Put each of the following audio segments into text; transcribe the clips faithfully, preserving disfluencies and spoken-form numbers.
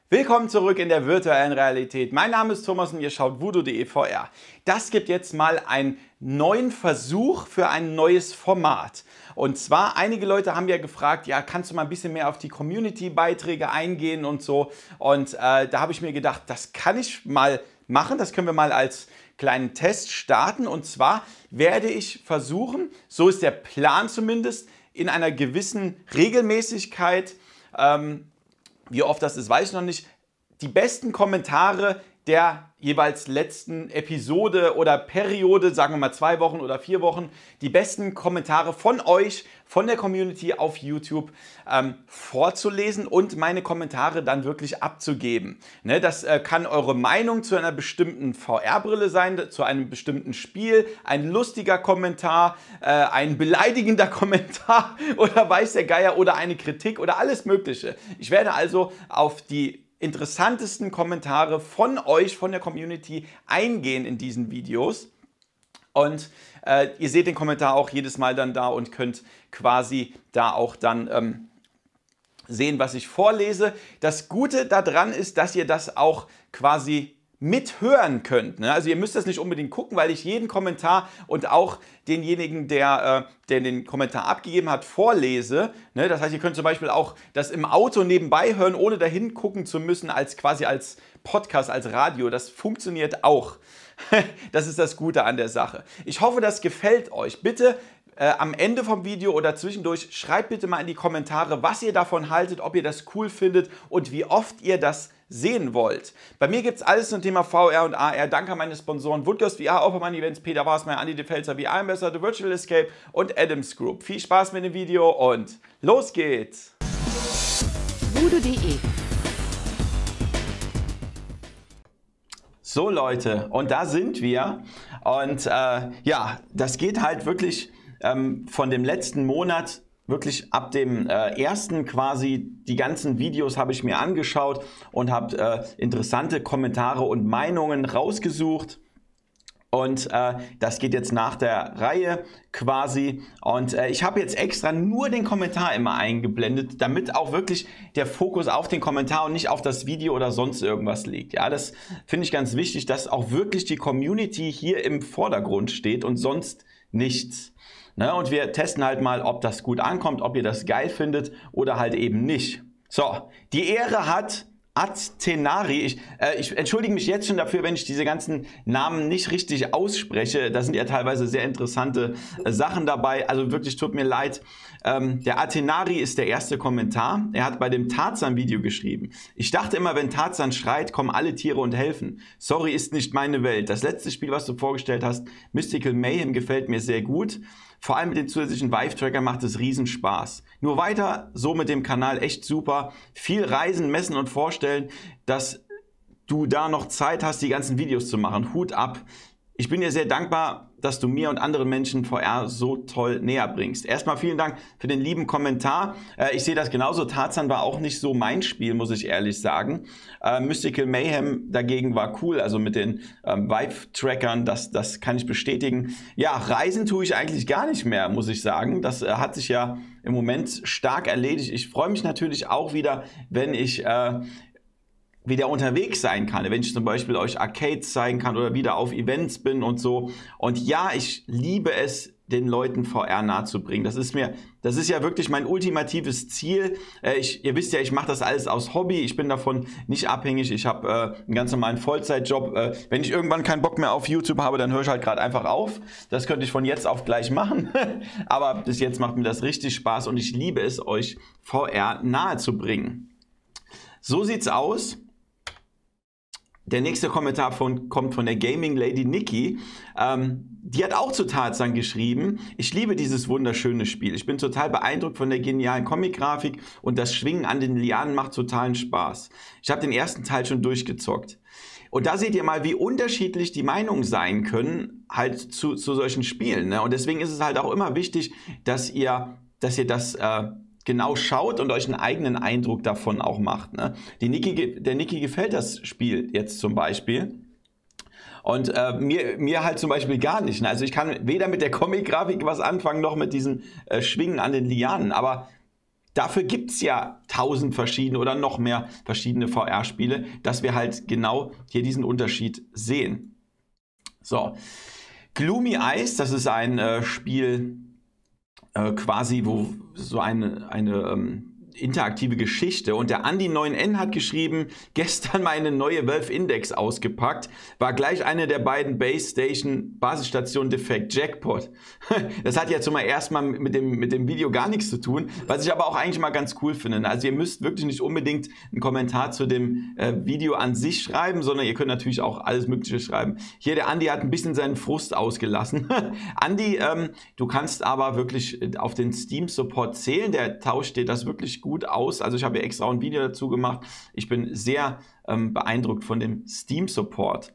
Willkommen zurück in der virtuellen Realität. Mein Name ist Thomas und ihr schaut voodoo punkt de V R. Das gibt jetzt mal einen neuen Versuch für ein neues Format. Und zwar, einige Leute haben ja gefragt, ja, kannst du mal ein bisschen mehr auf die Community-Beiträge eingehen und so. Und äh, da habe ich mir gedacht, das kann ich mal machen, das können wir mal als kleinen Test starten. Und zwar werde ich versuchen, so ist der Plan zumindest, in einer gewissen Regelmäßigkeit, ähm, wie oft das ist, weiß ich noch nicht, die besten Kommentare der jeweils letzten Episode oder Periode, sagen wir mal zwei Wochen oder vier Wochen, die besten Kommentare von euch, von der Community auf YouTube ähm, vorzulesen und meine Kommentare dann wirklich abzugeben. Ne, das äh, kann eure Meinung zu einer bestimmten V R-Brille sein, zu einem bestimmten Spiel, ein lustiger Kommentar, äh, ein beleidigender Kommentar oder weiß der Geier oder eine Kritik oder alles Mögliche. Ich werde also auf die interessantesten Kommentare von euch, von der Community eingehen in diesen Videos. Und äh, ihr seht den Kommentar auch jedes Mal dann da und könnt quasi da auch dann ähm, sehen, was ich vorlese. Das Gute daran ist, dass ihr das auch quasi mithören könnt. Ne? Also ihr müsst das nicht unbedingt gucken, weil ich jeden Kommentar und auch denjenigen, der, äh, der den Kommentar abgegeben hat, vorlese. Ne? Das heißt, ihr könnt zum Beispiel auch das im Auto nebenbei hören, ohne dahin gucken zu müssen, als quasi als Podcast, als Radio. Das funktioniert auch. Das ist das Gute an der Sache. Ich hoffe, das gefällt euch. Bitte Äh, am Ende vom Video oder zwischendurch schreibt bitte mal in die Kommentare, was ihr davon haltet, ob ihr das cool findet und wie oft ihr das sehen wollt. Bei mir gibt es alles zum Thema V R und A R. Danke an meine Sponsoren Woodghost V R, Oppermann Events, Peter Wasmeier, Andi Defelzer, V R-Messer, The Virtual Escape und Adams Group. Viel Spaß mit dem Video und los geht's! voodoo punkt de So Leute, und da sind wir und äh, ja, das geht halt wirklich ähm, von dem letzten Monat, wirklich ab dem äh, ersten quasi, die ganzen Videos habe ich mir angeschaut und habe äh, interessante Kommentare und Meinungen rausgesucht. Und äh, das geht jetzt nach der Reihe quasi. Und äh, ich habe jetzt extra nur den Kommentar immer eingeblendet, damit auch wirklich der Fokus auf den Kommentar und nicht auf das Video oder sonst irgendwas liegt. Ja, das finde ich ganz wichtig, dass auch wirklich die Community hier im Vordergrund steht und sonst nichts. Ne? Und wir testen halt mal, ob das gut ankommt, ob ihr das geil findet oder halt eben nicht. So, die Ehre hat Athenari. Ich, äh, ich entschuldige mich jetzt schon dafür, wenn ich diese ganzen Namen nicht richtig ausspreche. Da sind ja teilweise sehr interessante äh, Sachen dabei. Also wirklich tut mir leid. Ähm, der Athenari ist der erste Kommentar. Er hat bei dem Tarzan-Video geschrieben: Ich dachte immer, wenn Tarzan schreit, kommen alle Tiere und helfen. Sorry, ist nicht meine Welt. Das letzte Spiel, was du vorgestellt hast, Mystical Mayhem, gefällt mir sehr gut. Vor allem mit den zusätzlichen Vive-Tracker macht es riesen Spaß. Nur weiter so mit dem Kanal, echt super. Viel reisen, messen und vorstellen, dass du da noch Zeit hast, die ganzen Videos zu machen. Hut ab. Ich bin dir sehr dankbar, dass du mir und anderen Menschen V R so toll näher bringst. Erstmal vielen Dank für den lieben Kommentar. Äh, ich sehe das genauso. Tarzan war auch nicht so mein Spiel, muss ich ehrlich sagen. Äh, Mystical Mayhem dagegen war cool, also mit den ähm, Vive-Trackern, das, das kann ich bestätigen. Ja, Reisen tue ich eigentlich gar nicht mehr, muss ich sagen. Das äh, hat sich ja im Moment stark erledigt. Ich freue mich natürlich auch wieder, wenn ich Äh, wieder unterwegs sein kann, wenn ich zum Beispiel euch Arcades zeigen kann oder wieder auf Events bin und so. Und ja, ich liebe es, den Leuten V R nahe zu bringen. Das ist mir, das ist ja wirklich mein ultimatives Ziel. Äh, ich, ihr wisst ja, ich mache das alles aus Hobby. Ich bin davon nicht abhängig. Ich habe äh, einen ganz normalen Vollzeitjob. Äh, wenn ich irgendwann keinen Bock mehr auf YouTube habe, dann höre ich halt gerade einfach auf. Das könnte ich von jetzt auf gleich machen. Aber bis jetzt macht mir das richtig Spaß und ich liebe es, euch V R nahe zu bringen. So sieht's aus. Der nächste Kommentar von, kommt von der Gaming Lady Nikki. Ähm, die hat auch zu Tarzan geschrieben: Ich liebe dieses wunderschöne Spiel. Ich bin total beeindruckt von der genialen Comic-Grafik und das Schwingen an den Lianen macht totalen Spaß. Ich habe den ersten Teil schon durchgezockt. Und da seht ihr mal, wie unterschiedlich die Meinungen sein können halt zu, zu solchen Spielen. Ne? Und deswegen ist es halt auch immer wichtig, dass ihr, dass ihr das äh, genau schaut und euch einen eigenen Eindruck davon auch macht. Ne? Die Niki, der Niki gefällt das Spiel jetzt zum Beispiel. Und äh, mir, mir halt zum Beispiel gar nicht. Ne? Also ich kann weder mit der Comic-Grafik was anfangen, noch mit diesen äh, Schwingen an den Lianen. Aber dafür gibt es ja tausend verschiedene oder noch mehr verschiedene V R-Spiele, dass wir halt genau hier diesen Unterschied sehen. So, Gloomy Eyes, das ist ein äh, Spiel äh, quasi, wo so eine, eine ähm, interaktive Geschichte. Und der Andi neun N hat geschrieben, gestern meine neue Valve Index ausgepackt, war gleich eine der beiden Base Station Basisstationen defekt. Jackpot. Das hat jetzt mal erstmal mit dem, mit dem Video gar nichts zu tun, was ich aber auch eigentlich mal ganz cool finde. Also ihr müsst wirklich nicht unbedingt einen Kommentar zu dem äh, Video an sich schreiben, sondern ihr könnt natürlich auch alles Mögliche schreiben. Hier, der Andi hat ein bisschen seinen Frust ausgelassen. Andi, ähm, du kannst aber wirklich auf den Steam Support zählen, der tauscht dir das wirklich gut gut aus. Also ich habe ja extra ein Video dazu gemacht. Ich bin sehr ähm, beeindruckt von dem Steam Support.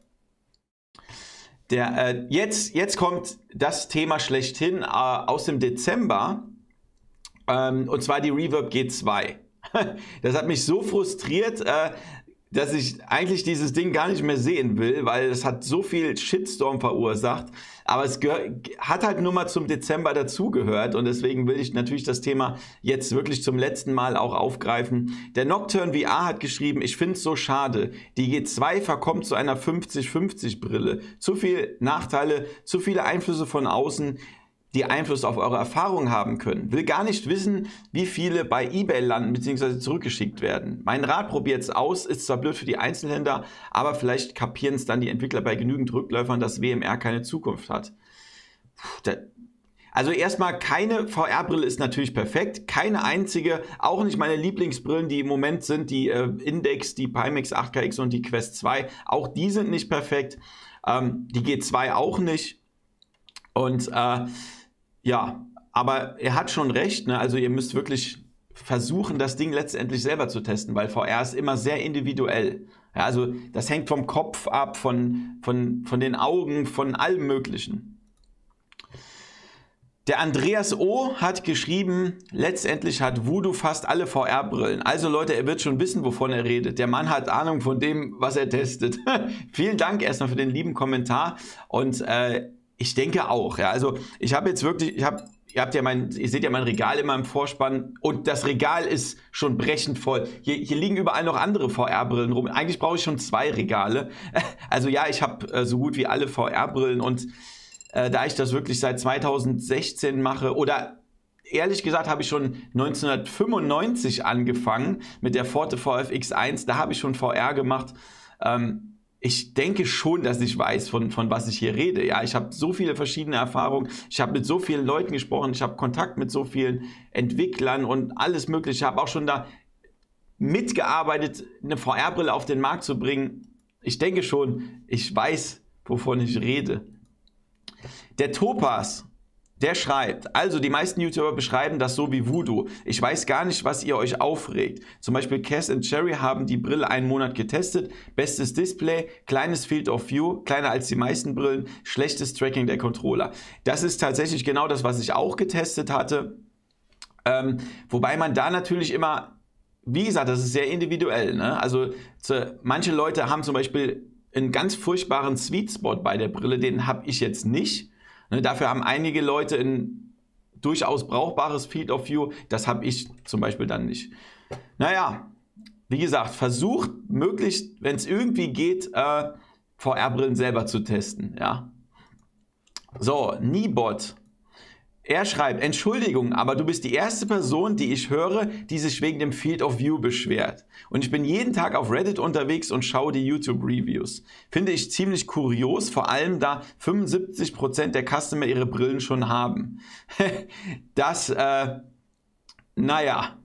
Der, äh, jetzt, jetzt kommt das Thema schlechthin äh, aus dem Dezember, ähm, und zwar die Reverb G zwei. Das hat mich so frustriert, äh, dass ich eigentlich dieses Ding gar nicht mehr sehen will, weil es hat so viel Shitstorm verursacht. Aber es hat halt nur mal zum Dezember dazugehört und deswegen will ich natürlich das Thema jetzt wirklich zum letzten Mal auch aufgreifen. Der Nocturne V R hat geschrieben, ich finde es so schade. Die G zwei verkommt zu einer fünfzig fünfzig Brille. Zu viele Nachteile, zu viele Einflüsse von außen, die Einfluss auf eure Erfahrung haben können. Will gar nicht wissen, wie viele bei eBay landen bzw. zurückgeschickt werden. Mein Rat, probiert es aus, ist zwar blöd für die Einzelhändler, aber vielleicht kapieren es dann die Entwickler bei genügend Rückläufern, dass W M R keine Zukunft hat. Puh, also erstmal, keine V R-Brille ist natürlich perfekt, keine einzige, auch nicht meine Lieblingsbrillen, die im Moment sind, die äh, Index, die Pimax acht K X und die Quest zwei, auch die sind nicht perfekt, ähm, die G zwei auch nicht. Und äh, ja, aber er hat schon recht, ne? Also ihr müsst wirklich versuchen, das Ding letztendlich selber zu testen, weil V R ist immer sehr individuell. Ja, also das hängt vom Kopf ab, von, von, von den Augen, von allem Möglichen. Der Andreas O. hat geschrieben, letztendlich hat Voodoo fast alle V R-Brillen. Also Leute, er wird schon wissen, wovon er redet. Der Mann hat Ahnung von dem, was er testet. Vielen Dank erstmal für den lieben Kommentar und äh, ich denke auch, ja, also ich habe jetzt wirklich, ich habe, ihr habt ja mein, ihr seht ja mein Regal in meinem Vorspann und das Regal ist schon brechend voll. Hier, hier liegen überall noch andere V R-Brillen rum. Eigentlich brauche ich schon zwei Regale. Also ja, ich habe äh, so gut wie alle V R-Brillen und äh, da ich das wirklich seit zweitausendsechzehn mache oder ehrlich gesagt habe ich schon neunzehnhundertfünfundneunzig angefangen mit der Forte V F X eins, da habe ich schon V R gemacht. Ähm, Ich denke schon, dass ich weiß, von, von was ich hier rede. Ja, ich habe so viele verschiedene Erfahrungen. Ich habe mit so vielen Leuten gesprochen. Ich habe Kontakt mit so vielen Entwicklern und alles Mögliche. Ich habe auch schon da mitgearbeitet, eine V R-Brille auf den Markt zu bringen. Ich denke schon, ich weiß, wovon ich rede. Der Topaz, der schreibt, also die meisten YouTuber beschreiben das so wie Voodoo. Ich weiß gar nicht, was ihr euch aufregt. Zum Beispiel Cass und Cherry haben die Brille einen Monat getestet. Bestes Display, kleines Field of View, kleiner als die meisten Brillen, schlechtes Tracking der Controller. Das ist tatsächlich genau das, was ich auch getestet hatte. Ähm, wobei man da natürlich immer, wie gesagt, das ist sehr individuell, ne? Also zu, manche Leute haben zum Beispiel einen ganz furchtbaren Sweet Spot bei der Brille, den habe ich jetzt nicht. Ne, dafür haben einige Leute ein durchaus brauchbares Field of View. Das habe ich zum Beispiel dann nicht. Naja, wie gesagt, versucht möglichst, wenn es irgendwie geht, äh, V R-Brillen selber zu testen. Ja. So, Nibot. Er schreibt, Entschuldigung, aber du bist die erste Person, die ich höre, die sich wegen dem Field of View beschwert. Und ich bin jeden Tag auf Reddit unterwegs und schaue die YouTube-Reviews. Finde ich ziemlich kurios, vor allem da fünfundsiebzig Prozent der Customer ihre Brillen schon haben. Das, äh, naja,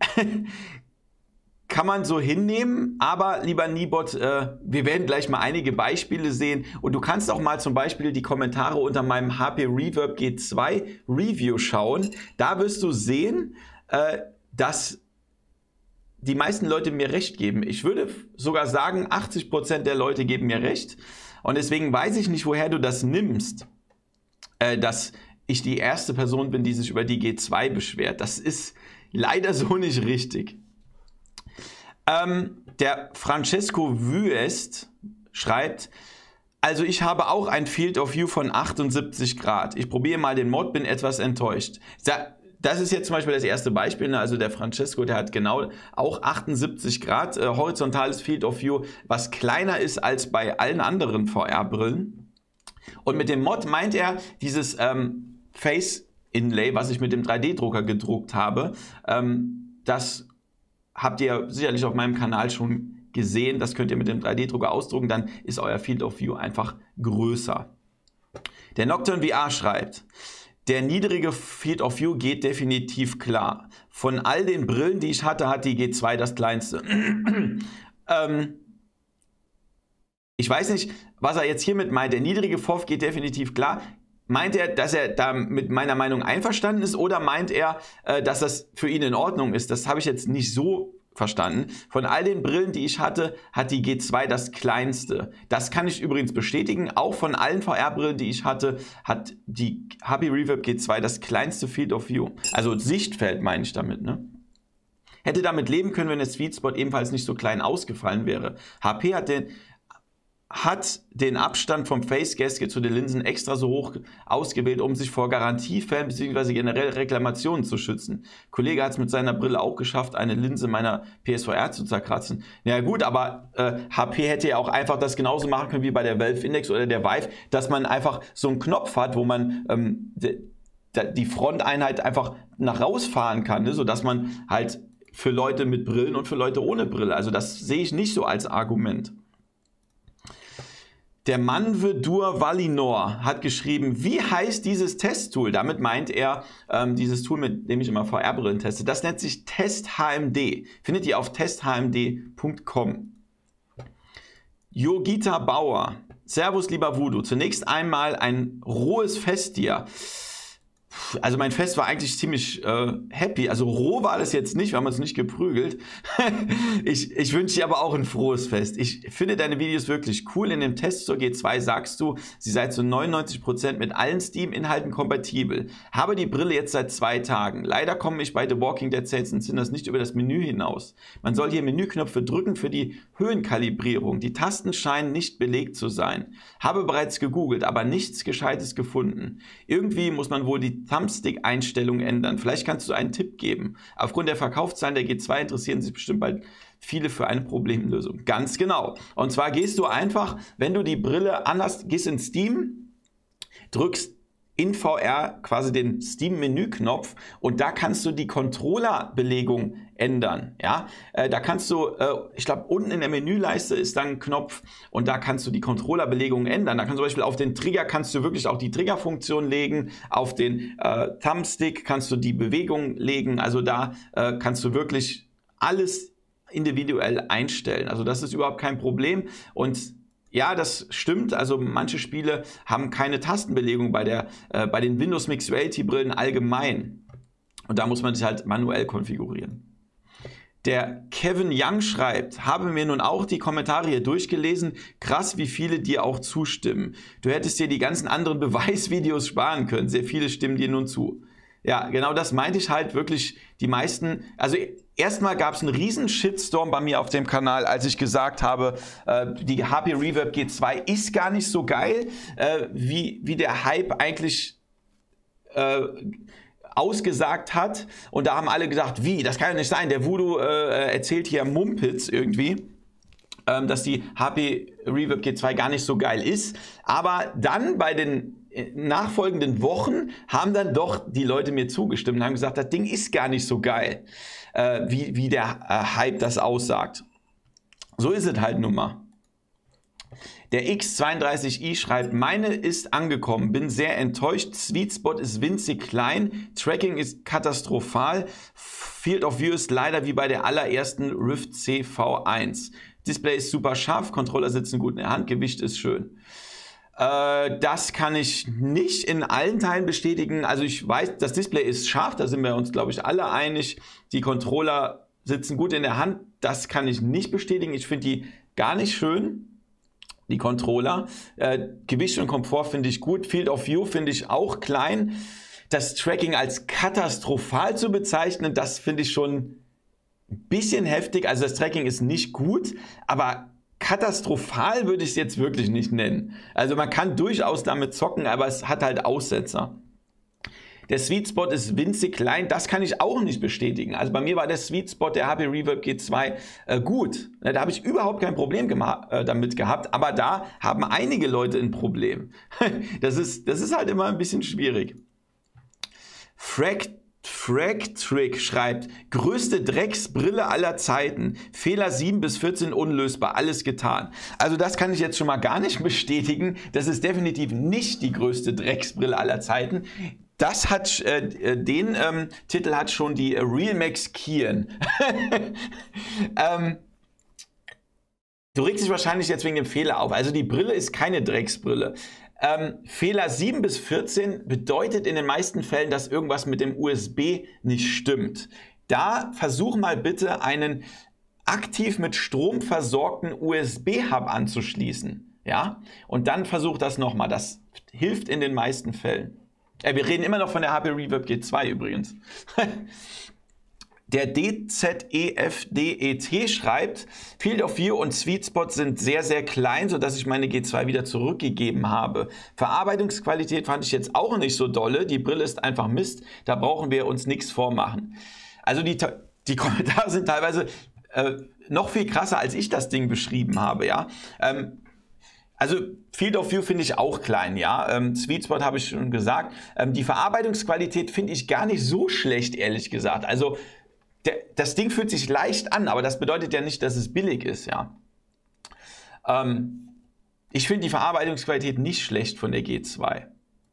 kann man so hinnehmen, aber lieber Nibot, äh, wir werden gleich mal einige Beispiele sehen und du kannst auch mal zum Beispiel die Kommentare unter meinem H P Reverb G zwei Review schauen. Da wirst du sehen, äh, dass die meisten Leute mir recht geben. Ich würde sogar sagen, achtzig Prozent der Leute geben mir recht und deswegen weiß ich nicht, woher du das nimmst, äh, dass ich die erste Person bin, die sich über die G zwei beschwert. Das ist leider so nicht richtig. Ähm, der Francesco Wüest schreibt, also ich habe auch ein Field of View von achtundsiebzig Grad. Ich probiere mal den Mod, bin etwas enttäuscht. Da, das ist jetzt zum Beispiel das erste Beispiel, ne? Also der Francesco, der hat genau auch achtundsiebzig Grad äh, horizontales Field of View, was kleiner ist als bei allen anderen V R-Brillen. Und mit dem Mod meint er dieses ähm, Face-Inlay, was ich mit dem drei D Drucker gedruckt habe. Ähm, das habt ihr sicherlich auf meinem Kanal schon gesehen. Das könnt ihr mit dem drei D Drucker ausdrucken, dann ist euer Field of View einfach größer. Der Nocturne V R schreibt: Der niedrige Field of View geht definitiv klar. Von all den Brillen, die ich hatte, hat die G zwei das kleinste. ähm, ich weiß nicht, was er jetzt hiermit meint. Der niedrige F O V geht definitiv klar. Meint er, dass er da mit meiner Meinung einverstanden ist, oder meint er, äh, dass das für ihn in Ordnung ist? Das habe ich jetzt nicht so verstanden. Von all den Brillen, die ich hatte, hat die G zwei das kleinste. Das kann ich übrigens bestätigen. Auch von allen V R-Brillen, die ich hatte, hat die H P Reverb G zwei das kleinste Field of View. Also Sichtfeld meine ich damit, ne? Hätte damit leben können, wenn der Sweet Spot ebenfalls nicht so klein ausgefallen wäre. H P hat den hat den Abstand vom Face Gasket zu den Linsen extra so hoch ausgewählt, um sich vor Garantiefällen bzw. generell Reklamationen zu schützen. Ein Kollege hat es mit seiner Brille auch geschafft, eine Linse meiner P S V R zu zerkratzen. Ja gut, aber äh, H P hätte ja auch einfach das genauso machen können wie bei der Valve Index oder der Vive, dass man einfach so einen Knopf hat, wo man ähm, die, die Fronteinheit einfach nach rausfahren kann, ne? Sodass man halt für Leute mit Brillen und für Leute ohne Brille, also das sehe ich nicht so als Argument. Der Manvedur Valinor hat geschrieben, wie heißt dieses Testtool? Damit meint er ähm, dieses Tool, mit dem ich immer V R-Brillen teste. Das nennt sich Test H M D. Findet ihr auf test h m d punkt com. Yogita Bauer. Servus, lieber Voodoo. Zunächst einmal ein rohes Fest dir. Also mein Fest war eigentlich ziemlich äh, happy. Also roh war das jetzt nicht, wir haben uns nicht geprügelt. ich ich wünsche dir aber auch ein frohes Fest. Ich finde deine Videos wirklich cool. In dem Test zur G zwei sagst du, sie sei zu neunundneunzig Prozent mit allen Steam-Inhalten kompatibel. Habe die Brille jetzt seit zwei Tagen. Leider komme ich bei The Walking Dead Saints and Sinners nicht über das Menü hinaus. Man soll hier Menüknöpfe drücken für die Höhenkalibrierung. Die Tasten scheinen nicht belegt zu sein. Habe bereits gegoogelt, aber nichts Gescheites gefunden. Irgendwie muss man wohl die Thumbstick-Einstellungen ändern. Vielleicht kannst du einen Tipp geben. Aufgrund der Verkaufszahlen der G zwei interessieren sich bestimmt bald viele für eine Problemlösung. Ganz genau. Und zwar gehst du einfach, wenn du die Brille anhast, gehst in Steam, drückst in V R quasi den Steam-Menü-Knopf und da kannst du die Controller-Belegung ändern. Ja? Äh, da kannst du, äh, ich glaube, unten in der Menüleiste ist dann ein Knopf und da kannst du die Controller-Belegung ändern. Da kannst du zum Beispiel auf den Trigger kannst du wirklich auch die Triggerfunktion legen, auf den äh, Thumbstick kannst du die Bewegung legen. Also da äh, kannst du wirklich alles individuell einstellen. Also das ist überhaupt kein Problem und ja, das stimmt. Also manche Spiele haben keine Tastenbelegung bei, der, äh, bei den Windows Mixed Reality Brillen allgemein. Und da muss man sich halt manuell konfigurieren. Der Kevin Young schreibt, habe mir nun auch die Kommentare hier durchgelesen. Krass, wie viele dir auch zustimmen. Du hättest dir die ganzen anderen Beweisvideos sparen können. Sehr viele stimmen dir nun zu. Ja, genau das meinte ich halt wirklich. Die meisten, also erstmal gab es einen riesen Shitstorm bei mir auf dem Kanal, als ich gesagt habe, äh, die H P Reverb G zwei ist gar nicht so geil, äh, wie, wie der Hype eigentlich äh, ausgesagt hat. Und da haben alle gesagt, wie, das kann ja nicht sein, der Voodoo äh, erzählt hier Mumpitz irgendwie, ähm, dass die H P Reverb G zwei gar nicht so geil ist. Aber dann bei den nachfolgenden Wochen haben dann doch die Leute mir zugestimmt und haben gesagt, das Ding ist gar nicht so geil, äh, wie, wie der äh, Hype das aussagt. So ist es halt nun mal. Der X zweiunddreißig i schreibt, meine ist angekommen, bin sehr enttäuscht, Sweet Spot ist winzig klein, Tracking ist katastrophal, Field of View ist leider wie bei der allerersten Rift C V eins. Display ist super scharf, Controller sitzen gut in der Hand, Gewicht ist schön. Das kann ich nicht in allen Teilen bestätigen. Also ich weiß, das Display ist scharf, da sind wir uns, glaube ich, alle einig. Die Controller sitzen gut in der Hand, das kann ich nicht bestätigen. Ich finde die gar nicht schön, die Controller. Äh, Gewicht und Komfort finde ich gut. Field of View finde ich auch klein. Das Tracking als katastrophal zu bezeichnen, das finde ich schon ein bisschen heftig. Also das Tracking ist nicht gut, aber katastrophal würde ich es jetzt wirklich nicht nennen. Also man kann durchaus damit zocken, aber es hat halt Aussetzer. Der Sweet Spot ist winzig klein, das kann ich auch nicht bestätigen. Also bei mir war der Sweet Spot der H P Reverb G zwei äh, gut. Da habe ich überhaupt kein Problem äh, damit gehabt, aber da haben einige Leute ein Problem. Das ist, das ist halt immer ein bisschen schwierig. Frag Fragtrick schreibt, größte Drecksbrille aller Zeiten, Fehler sieben bis vierzehn unlösbar, alles getan. Also das kann ich jetzt schon mal gar nicht bestätigen, das ist definitiv nicht die größte Drecksbrille aller Zeiten. Das hat, äh, den ähm, Titel hat schon die äh, Realmax Kian. ähm, du regst dich wahrscheinlich jetzt wegen dem Fehler auf, also die Brille ist keine Drecksbrille. Ähm, Fehler sieben bis vierzehn bedeutet in den meisten Fällen, dass irgendwas mit dem U S B nicht stimmt. Da versuch mal bitte einen aktiv mit Strom versorgten U S B-Hub anzuschließen. Ja? Und dann versuch das nochmal. Das hilft in den meisten Fällen. Äh, wir reden immer noch von der H P Reverb G zwei übrigens. Der D Z E F D E T schreibt, Field of View und Sweet Spot sind sehr, sehr klein, sodass ich meine G zwei wieder zurückgegeben habe. Verarbeitungsqualität fand ich jetzt auch nicht so dolle. Die Brille ist einfach Mist. Da brauchen wir uns nichts vormachen. Also die, die Kommentare sind teilweise äh, noch viel krasser, als ich das Ding beschrieben habe. Ja? Ähm, Also Field of View finde ich auch klein, ja. Ähm, Sweet Spot habe ich schon gesagt. Ähm, die Verarbeitungsqualität finde ich gar nicht so schlecht, ehrlich gesagt. Also der, das Ding fühlt sich leicht an, aber das bedeutet ja nicht, dass es billig ist, ja. Ähm, ich finde die Verarbeitungsqualität nicht schlecht von der G zwei.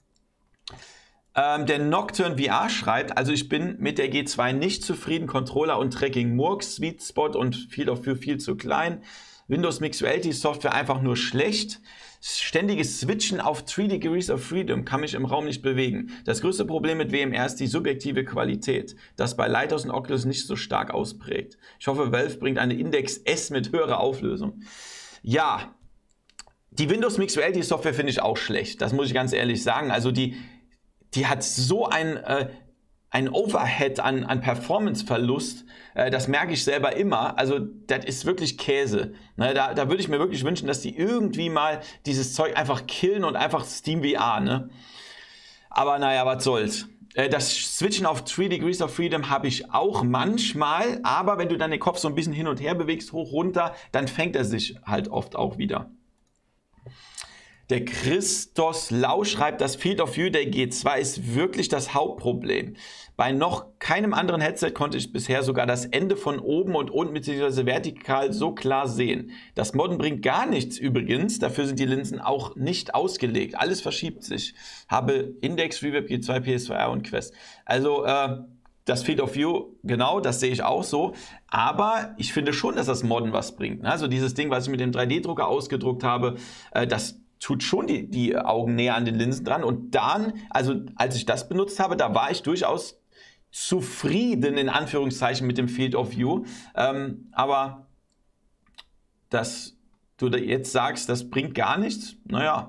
Ähm, der Nocturne V R schreibt, also ich bin mit der G zwei nicht zufrieden. Controller und Tracking Murks, Sweet Spot und Field of View viel zu klein. Windows Mixed Reality Software einfach nur schlecht. Ständiges Switchen auf drei Degrees of Freedom, kann mich im Raum nicht bewegen. Das größte Problem mit W M R ist die subjektive Qualität, das bei Lighthouse und Oculus nicht so stark ausprägt. Ich hoffe, Valve bringt eine Index S mit höherer Auflösung. Ja, die Windows Mixed Reality Software finde ich auch schlecht, das muss ich ganz ehrlich sagen. Also die, die hat so ein... Äh, ein Overhead an, an Performance-Verlust, äh, das merke ich selber immer, also das ist wirklich Käse. Ne, da, da würde ich mir wirklich wünschen, dass die irgendwie mal dieses Zeug einfach killen und einfach Steam V R, ne? Aber naja, was soll's. Äh, das Switchen auf drei Degrees of Freedom habe ich auch manchmal, aber wenn du dann den Kopf so ein bisschen hin und her bewegst, hoch, runter, dann fängt er sich halt oft auch wieder. Der Christos Lau schreibt, das Field of View der G zwei ist wirklich das Hauptproblem. Bei noch keinem anderen Headset konnte ich bisher sogar das Ende von oben und unten bzw. vertikal so klar sehen. Das Modden bringt gar nichts übrigens, dafür sind die Linsen auch nicht ausgelegt. Alles verschiebt sich. Habe Index, Reverb, G zwei, P S zwei R und Quest. Also äh, das Field of View, genau, das sehe ich auch so. Aber ich finde schon, dass das Modden was bringt. Also dieses Ding, was ich mit dem drei D Drucker ausgedruckt habe, äh, das tut schon die, die Augen näher an den Linsen dran. Und dann, also als ich das benutzt habe, da war ich durchaus zufrieden, in Anführungszeichen, mit dem Field of View. Ähm, aber dass du da jetzt sagst, das bringt gar nichts, naja.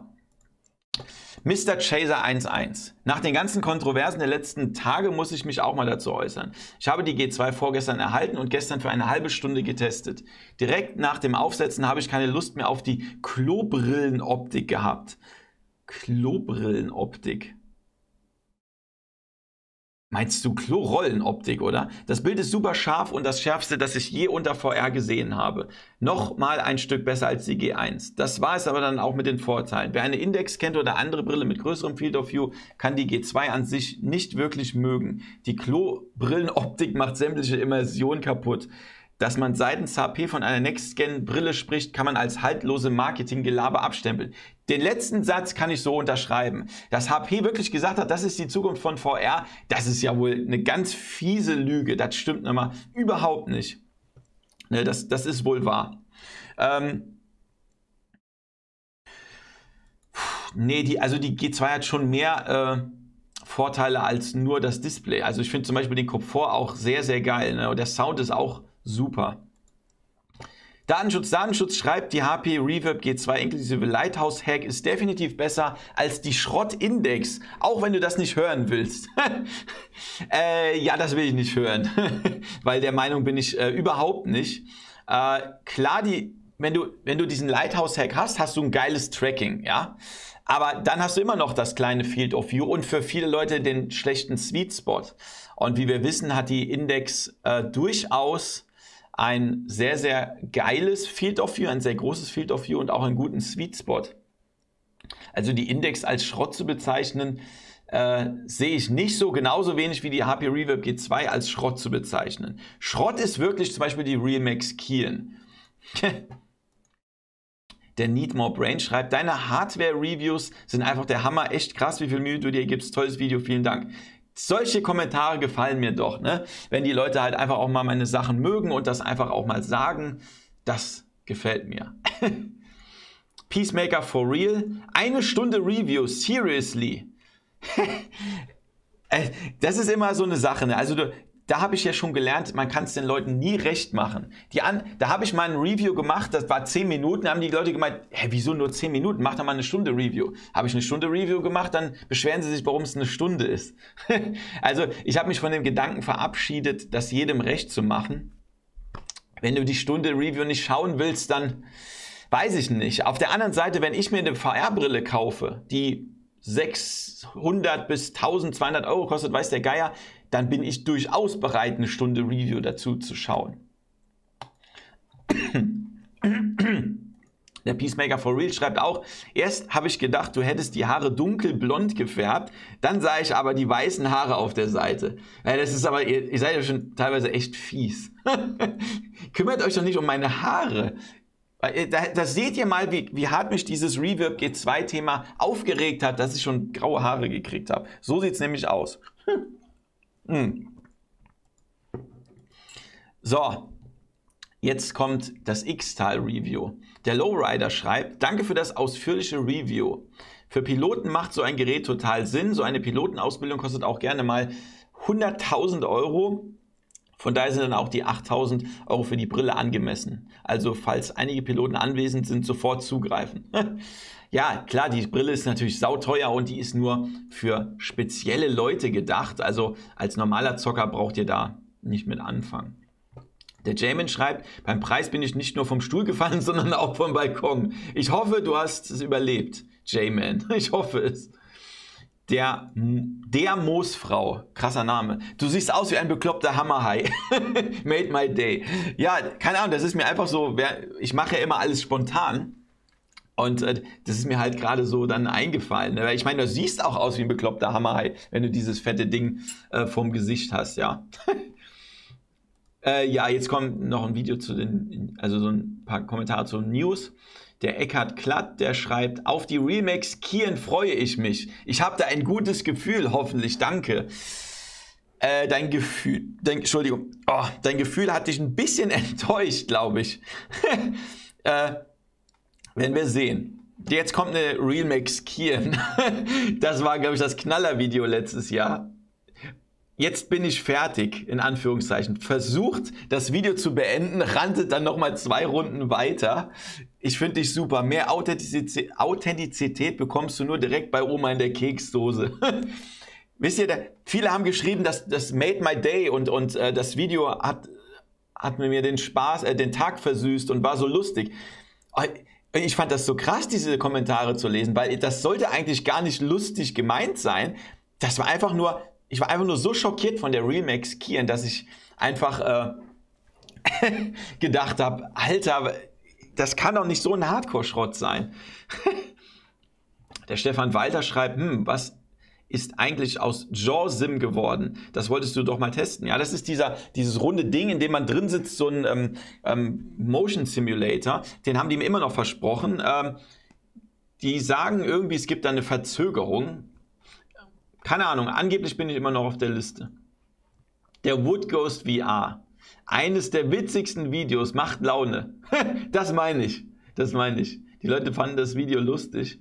Mister Chaser eins eins. Nach den ganzen Kontroversen der letzten Tage muss ich mich auch mal dazu äußern. Ich habe die G zwei vorgestern erhalten und gestern für eine halbe Stunde getestet. Direkt nach dem Aufsetzen habe ich keine Lust mehr auf die Klobrillenoptik gehabt. Klobrillenoptik. Meinst du Klorollenoptik, oder? Das Bild ist super scharf und das schärfste, das ich je unter V R gesehen habe. Nochmal ein Stück besser als die G eins. Das war es aber dann auch mit den Vorteilen. Wer eine Index kennt oder andere Brille mit größerem Field of View, kann die G zwei an sich nicht wirklich mögen. Die Klobrillenoptik macht sämtliche Immersion kaputt. Dass man seitens H P von einer Next-Gen-Brille spricht, kann man als haltlose Marketing-Gelaber abstempeln. Den letzten Satz kann ich so unterschreiben. Dass H P wirklich gesagt hat, das ist die Zukunft von V R, das ist ja wohl eine ganz fiese Lüge. Das stimmt nämlich überhaupt nicht. Ne, das, das ist wohl wahr. Ähm, nee, die, also die G zwei hat schon mehr äh, Vorteile als nur das Display. Also ich finde zum Beispiel den Komfort auch sehr, sehr geil. Ne? Und der Sound ist auch super. Datenschutz, Datenschutz schreibt, die H P Reverb G zwei inklusive Lighthouse Hack ist definitiv besser als die Schrott-Index, auch wenn du das nicht hören willst. äh, ja, das will ich nicht hören, weil der Meinung bin ich äh, überhaupt nicht. Äh, klar, die, wenn du, wenn du diesen Lighthouse-Hack hast, hast du ein geiles Tracking, ja. Aber dann hast du immer noch das kleine Field of View und für viele Leute den schlechten Sweet Spot. Und wie wir wissen, hat die Index äh, durchaus ein sehr, sehr geiles Field of View, ein sehr großes Field of View und auch einen guten Sweet Spot. Also die Index als Schrott zu bezeichnen, äh, sehe ich nicht so, genauso wenig wie die H P Reverb G zwei als Schrott zu bezeichnen. Schrott ist wirklich zum Beispiel die Realmax Kian. Der Need More Brain schreibt, deine Hardware-Reviews sind einfach der Hammer, echt krass, wie viel Mühe du dir gibst, tolles Video, vielen Dank. Solche Kommentare gefallen mir doch, ne? Wenn die Leute halt einfach auch mal meine Sachen mögen und das einfach auch mal sagen, das gefällt mir. Peacemaker for real, eine Stunde Review, seriously. Das ist immer so eine Sache, ne? Also du, da habe ich ja schon gelernt, man kann es den Leuten nie recht machen. Die an, da habe ich mal ein Review gemacht, das war zehn Minuten, da haben die Leute gemeint, hä, wieso nur zehn Minuten, mach doch mal eine Stunde Review. Habe ich eine Stunde Review gemacht, dann beschweren sie sich, warum es eine Stunde ist. Also ich habe mich von dem Gedanken verabschiedet, das jedem recht zu machen. Wenn du die Stunde Review nicht schauen willst, dann weiß ich nicht. Auf der anderen Seite, wenn ich mir eine V R-Brille kaufe, die sechshundert bis eintausendzweihundert Euro kostet, weiß der Geier, dann bin ich durchaus bereit, eine Stunde Review dazu zu schauen. Der Peacemaker for Real schreibt auch, erst habe ich gedacht, du hättest die Haare dunkelblond gefärbt, dann sah ich aber die weißen Haare auf der Seite. Ja, das ist aber, ihr, ihr seid ja schon teilweise echt fies. Kümmert euch doch nicht um meine Haare. Da, da seht ihr mal, wie, wie hart mich dieses Reverb G zwei Thema aufgeregt hat, dass ich schon graue Haare gekriegt habe. So sieht es nämlich aus. Hm. So, jetzt kommt das X-Tal-Review. Der Lowrider schreibt, danke für das ausführliche Review. Für Piloten macht so ein Gerät total Sinn. So eine Pilotenausbildung kostet auch gerne mal hunderttausend Euro. Von daher sind dann auch die achttausend Euro für die Brille angemessen. Also falls einige Piloten anwesend sind, sofort zugreifen. Ja, klar, die Brille ist natürlich sauteuer und die ist nur für spezielle Leute gedacht. Also als normaler Zocker braucht ihr da nicht mit anfangen. Der Jamin schreibt, beim Preis bin ich nicht nur vom Stuhl gefallen, sondern auch vom Balkon. Ich hoffe, du hast es überlebt, Jamin. Ich hoffe es. Der, der Moosfrau, krasser Name. Du siehst aus wie ein bekloppter Hammerhai. Made my day. Ja, keine Ahnung, das ist mir einfach so, ich mache ja immer alles spontan. Und äh, das ist mir halt gerade so dann eingefallen. Ich meine, du siehst auch aus wie ein bekloppter Hammerhai, wenn du dieses fette Ding äh, vorm Gesicht hast, ja. äh, ja, jetzt kommt noch ein Video zu den, also so ein paar Kommentare zu den News. Der Eckhard Klatt, der schreibt, auf die Realmax Kian freue ich mich. Ich habe da ein gutes Gefühl, hoffentlich, danke. Äh, dein Gefühl, dein, Entschuldigung, oh, dein Gefühl hat dich ein bisschen enttäuscht, glaube ich. äh, Werden wir sehen. Jetzt kommt eine Realmax Kian. Das war, glaube ich, das Knaller-Video letztes Jahr. Jetzt bin ich fertig, in Anführungszeichen. Versucht, das Video zu beenden, ranntet dann nochmal zwei Runden weiter. Ich finde dich super. Mehr Authentizität, Authentizität bekommst du nur direkt bei Oma in der Keksdose. Wisst ihr, da, viele haben geschrieben, dass das made my day und, und äh, das Video hat, hat mir den Spaß, äh, den Tag versüßt und war so lustig. Ich fand das so krass, diese Kommentare zu lesen, weil das sollte eigentlich gar nicht lustig gemeint sein. Das war einfach nur, ich war einfach nur so schockiert von der Realmax Kian, dass ich einfach äh, gedacht habe, Alter, das kann doch nicht so ein Hardcore-Schrott sein. Der Stefan Walter schreibt, hm, was ist eigentlich aus JawSim geworden? Das wolltest du doch mal testen. Ja, das ist dieser, dieses runde Ding, in dem man drin sitzt, so ein ähm, ähm, Motion Simulator. Den haben die mir immer noch versprochen. Ähm, die sagen irgendwie, es gibt da eine Verzögerung. Keine Ahnung, angeblich bin ich immer noch auf der Liste. Der Wood Ghost V R. Eines der witzigsten Videos, macht Laune. Das meine ich. Das meine ich. Die Leute fanden das Video lustig.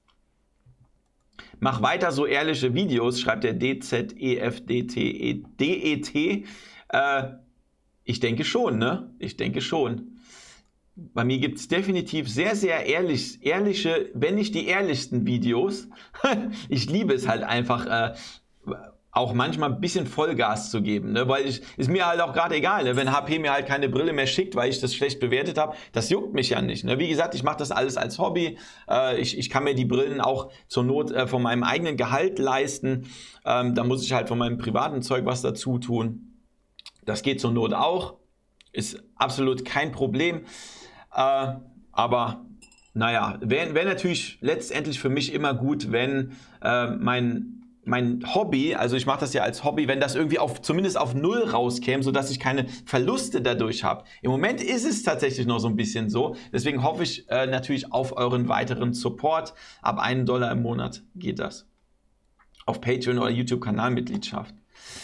Mach weiter so ehrliche Videos, schreibt der D Z E F D T D E T. Äh, ich denke schon, ne? Ich denke schon. Bei mir gibt es definitiv sehr, sehr ehrlich, ehrliche, wenn nicht die ehrlichsten Videos. Ich liebe es halt einfach, äh, auch manchmal ein bisschen Vollgas zu geben, ne? Weil ich, ist mir halt auch gerade egal, ne? Wenn H P mir halt keine Brille mehr schickt, weil ich das schlecht bewertet habe, das juckt mich ja nicht, ne? Wie gesagt, ich mache das alles als Hobby, äh, ich, ich kann mir die Brillen auch zur Not äh, von meinem eigenen Gehalt leisten, ähm, da muss ich halt von meinem privaten Zeug was dazu tun, das geht zur Not auch, ist absolut kein Problem, äh, aber naja, wäre wär natürlich letztendlich für mich immer gut, wenn äh, mein mein Hobby, also ich mache das ja als Hobby, wenn das irgendwie auf zumindest auf Null rauskäme, sodass ich keine Verluste dadurch habe. Im Moment ist es tatsächlich noch so ein bisschen so. Deswegen hoffe ich äh, natürlich auf euren weiteren Support. Ab einem Dollar im Monat geht das. Auf Patreon oder YouTube-Kanalmitgliedschaft.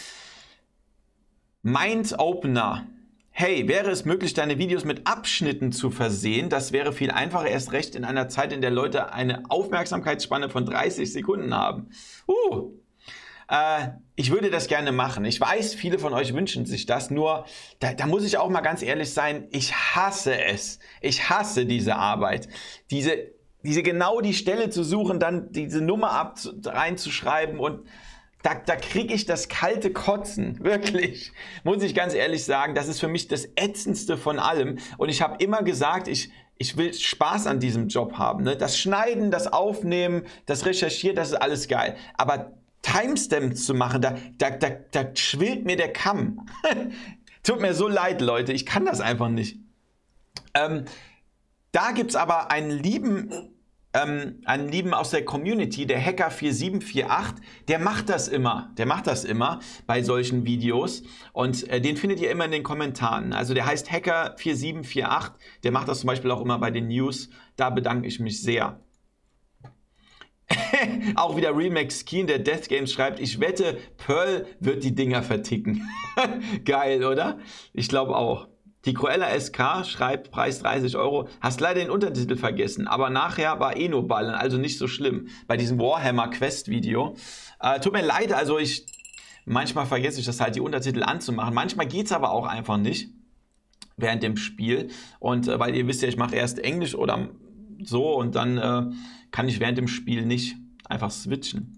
Mind Opener. Hey, wäre es möglich, deine Videos mit Abschnitten zu versehen? Das wäre viel einfacher, erst recht in einer Zeit, in der Leute eine Aufmerksamkeitsspanne von dreißig Sekunden haben. Uh, äh, ich würde das gerne machen. Ich weiß, viele von euch wünschen sich das, nur da, da muss ich auch mal ganz ehrlich sein, ich hasse es. Ich hasse diese Arbeit. Diese, diese genau die Stelle zu suchen, dann diese Nummer ab, reinzuschreiben und Da, da kriege ich das kalte Kotzen, wirklich, muss ich ganz ehrlich sagen, das ist für mich das Ätzendste von allem und ich habe immer gesagt, ich, ich will Spaß an diesem Job haben, ne? Das Schneiden, das Aufnehmen, das Recherchieren, das ist alles geil, aber Timestamps zu machen, da, da, da, da schwillt mir der Kamm. Tut mir so leid, Leute, ich kann das einfach nicht. Ähm, da gibt es aber einen lieben... Ähm, einen Lieben aus der Community, der Hacker vier sieben vier acht, der macht das immer, der macht das immer bei solchen Videos und äh, den findet ihr immer in den Kommentaren. Also der heißt Hacker vier sieben vier acht, der macht das zum Beispiel auch immer bei den News, da bedanke ich mich sehr. Auch wieder Remax Keen, der Death Games schreibt, ich wette, Pearl wird die Dinger verticken. Geil, oder? Ich glaube auch. Die Cruella S K schreibt, Preis dreißig Euro, hast leider den Untertitel vergessen, aber nachher war eh nur Ballen, also nicht so schlimm. Bei diesem Warhammer Quest Video. Äh, tut mir leid, also ich, manchmal vergesse ich das halt, die Untertitel anzumachen. Manchmal geht es aber auch einfach nicht während dem Spiel. Und äh, weil ihr wisst ja, ich mache erst Englisch oder so und dann äh, kann ich während dem Spiel nicht einfach switchen.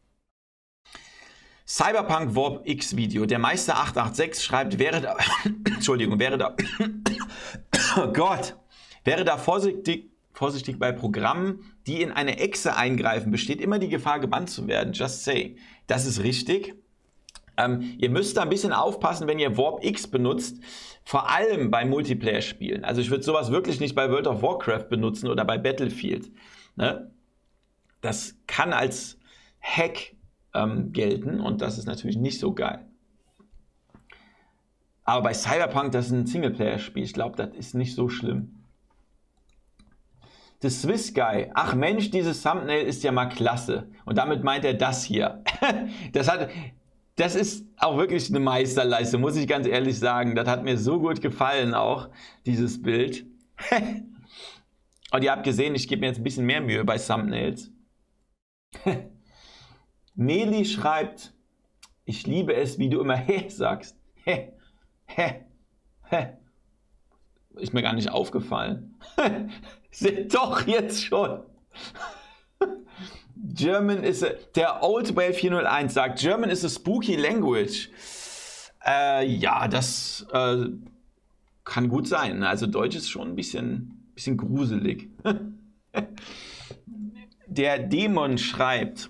Cyberpunk Warp X Video. Der Meister acht acht sechs schreibt, wäre da, Entschuldigung, wäre da, oh Gott, wäre da vorsichtig, vorsichtig bei Programmen, die in eine Echse eingreifen, besteht immer die Gefahr, gebannt zu werden. Just say. Das ist richtig. Ähm, ihr müsst da ein bisschen aufpassen, wenn ihr Warp X benutzt, vor allem bei Multiplayer-Spielen. Also ich würde sowas wirklich nicht bei World of Warcraft benutzen oder bei Battlefield. Ne? Das kann als Hack gelten und das ist natürlich nicht so geil. Aber bei Cyberpunk, das ist ein Singleplayer-Spiel, ich glaube, das ist nicht so schlimm. The Swiss Guy, ach Mensch, dieses Thumbnail ist ja mal klasse. Und damit meint er das hier. Das hat, das ist auch wirklich eine Meisterleistung, muss ich ganz ehrlich sagen. Das hat mir so gut gefallen auch, dieses Bild. Und ihr habt gesehen, ich gebe mir jetzt ein bisschen mehr Mühe bei Thumbnails. Meli schreibt, ich liebe es, wie du immer hä sagst. Hä, hä, hä. Ist mir gar nicht aufgefallen. Sind doch jetzt schon. German is a, der Old Whale vier null eins sagt, German is a spooky language. Äh, ja, das äh, kann gut sein. Also Deutsch ist schon ein bisschen, bisschen gruselig. Der Dämon schreibt,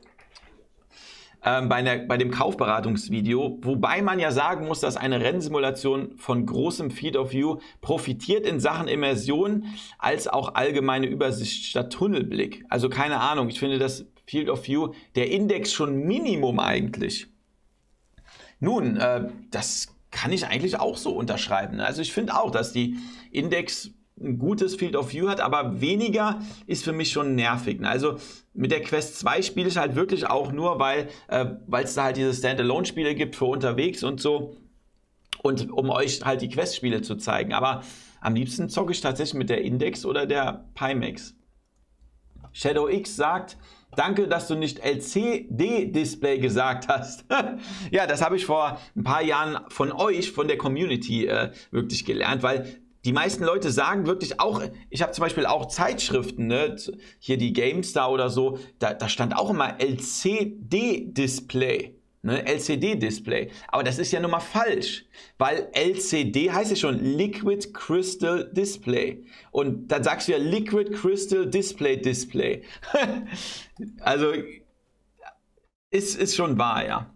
Bei, einer, bei dem Kaufberatungsvideo, wobei man ja sagen muss, dass eine Rennsimulation von großem Field of View profitiert in Sachen Immersion als auch allgemeine Übersicht statt Tunnelblick. Also keine Ahnung, ich finde das Field of View, der Index schon Minimum eigentlich. Nun, äh, das kann ich eigentlich auch so unterschreiben. Also ich finde auch, dass die Index ein gutes Field of View hat, aber weniger ist für mich schon nervig. Also mit der Quest zwei spiele ich halt wirklich auch nur, weil äh, es da halt diese Standalone-Spiele gibt für unterwegs und so und um euch halt die Quest-Spiele zu zeigen. Aber am liebsten zocke ich tatsächlich mit der Index oder der Pimax. Shadow X sagt, danke, dass du nicht L C D-Display gesagt hast. Ja, das habe ich vor ein paar Jahren von euch, von der Community äh, wirklich gelernt, weil die meisten Leute sagen wirklich auch, ich habe zum Beispiel auch Zeitschriften, ne, hier die GameStar oder so, da, da stand auch immer L C D-Display. ne, L C D-Display. Aber das ist ja nun mal falsch, weil L C D heißt ja schon Liquid Crystal Display. Und dann sagst du ja Liquid Crystal Display Display. Also ist, ist schon wahr, ja.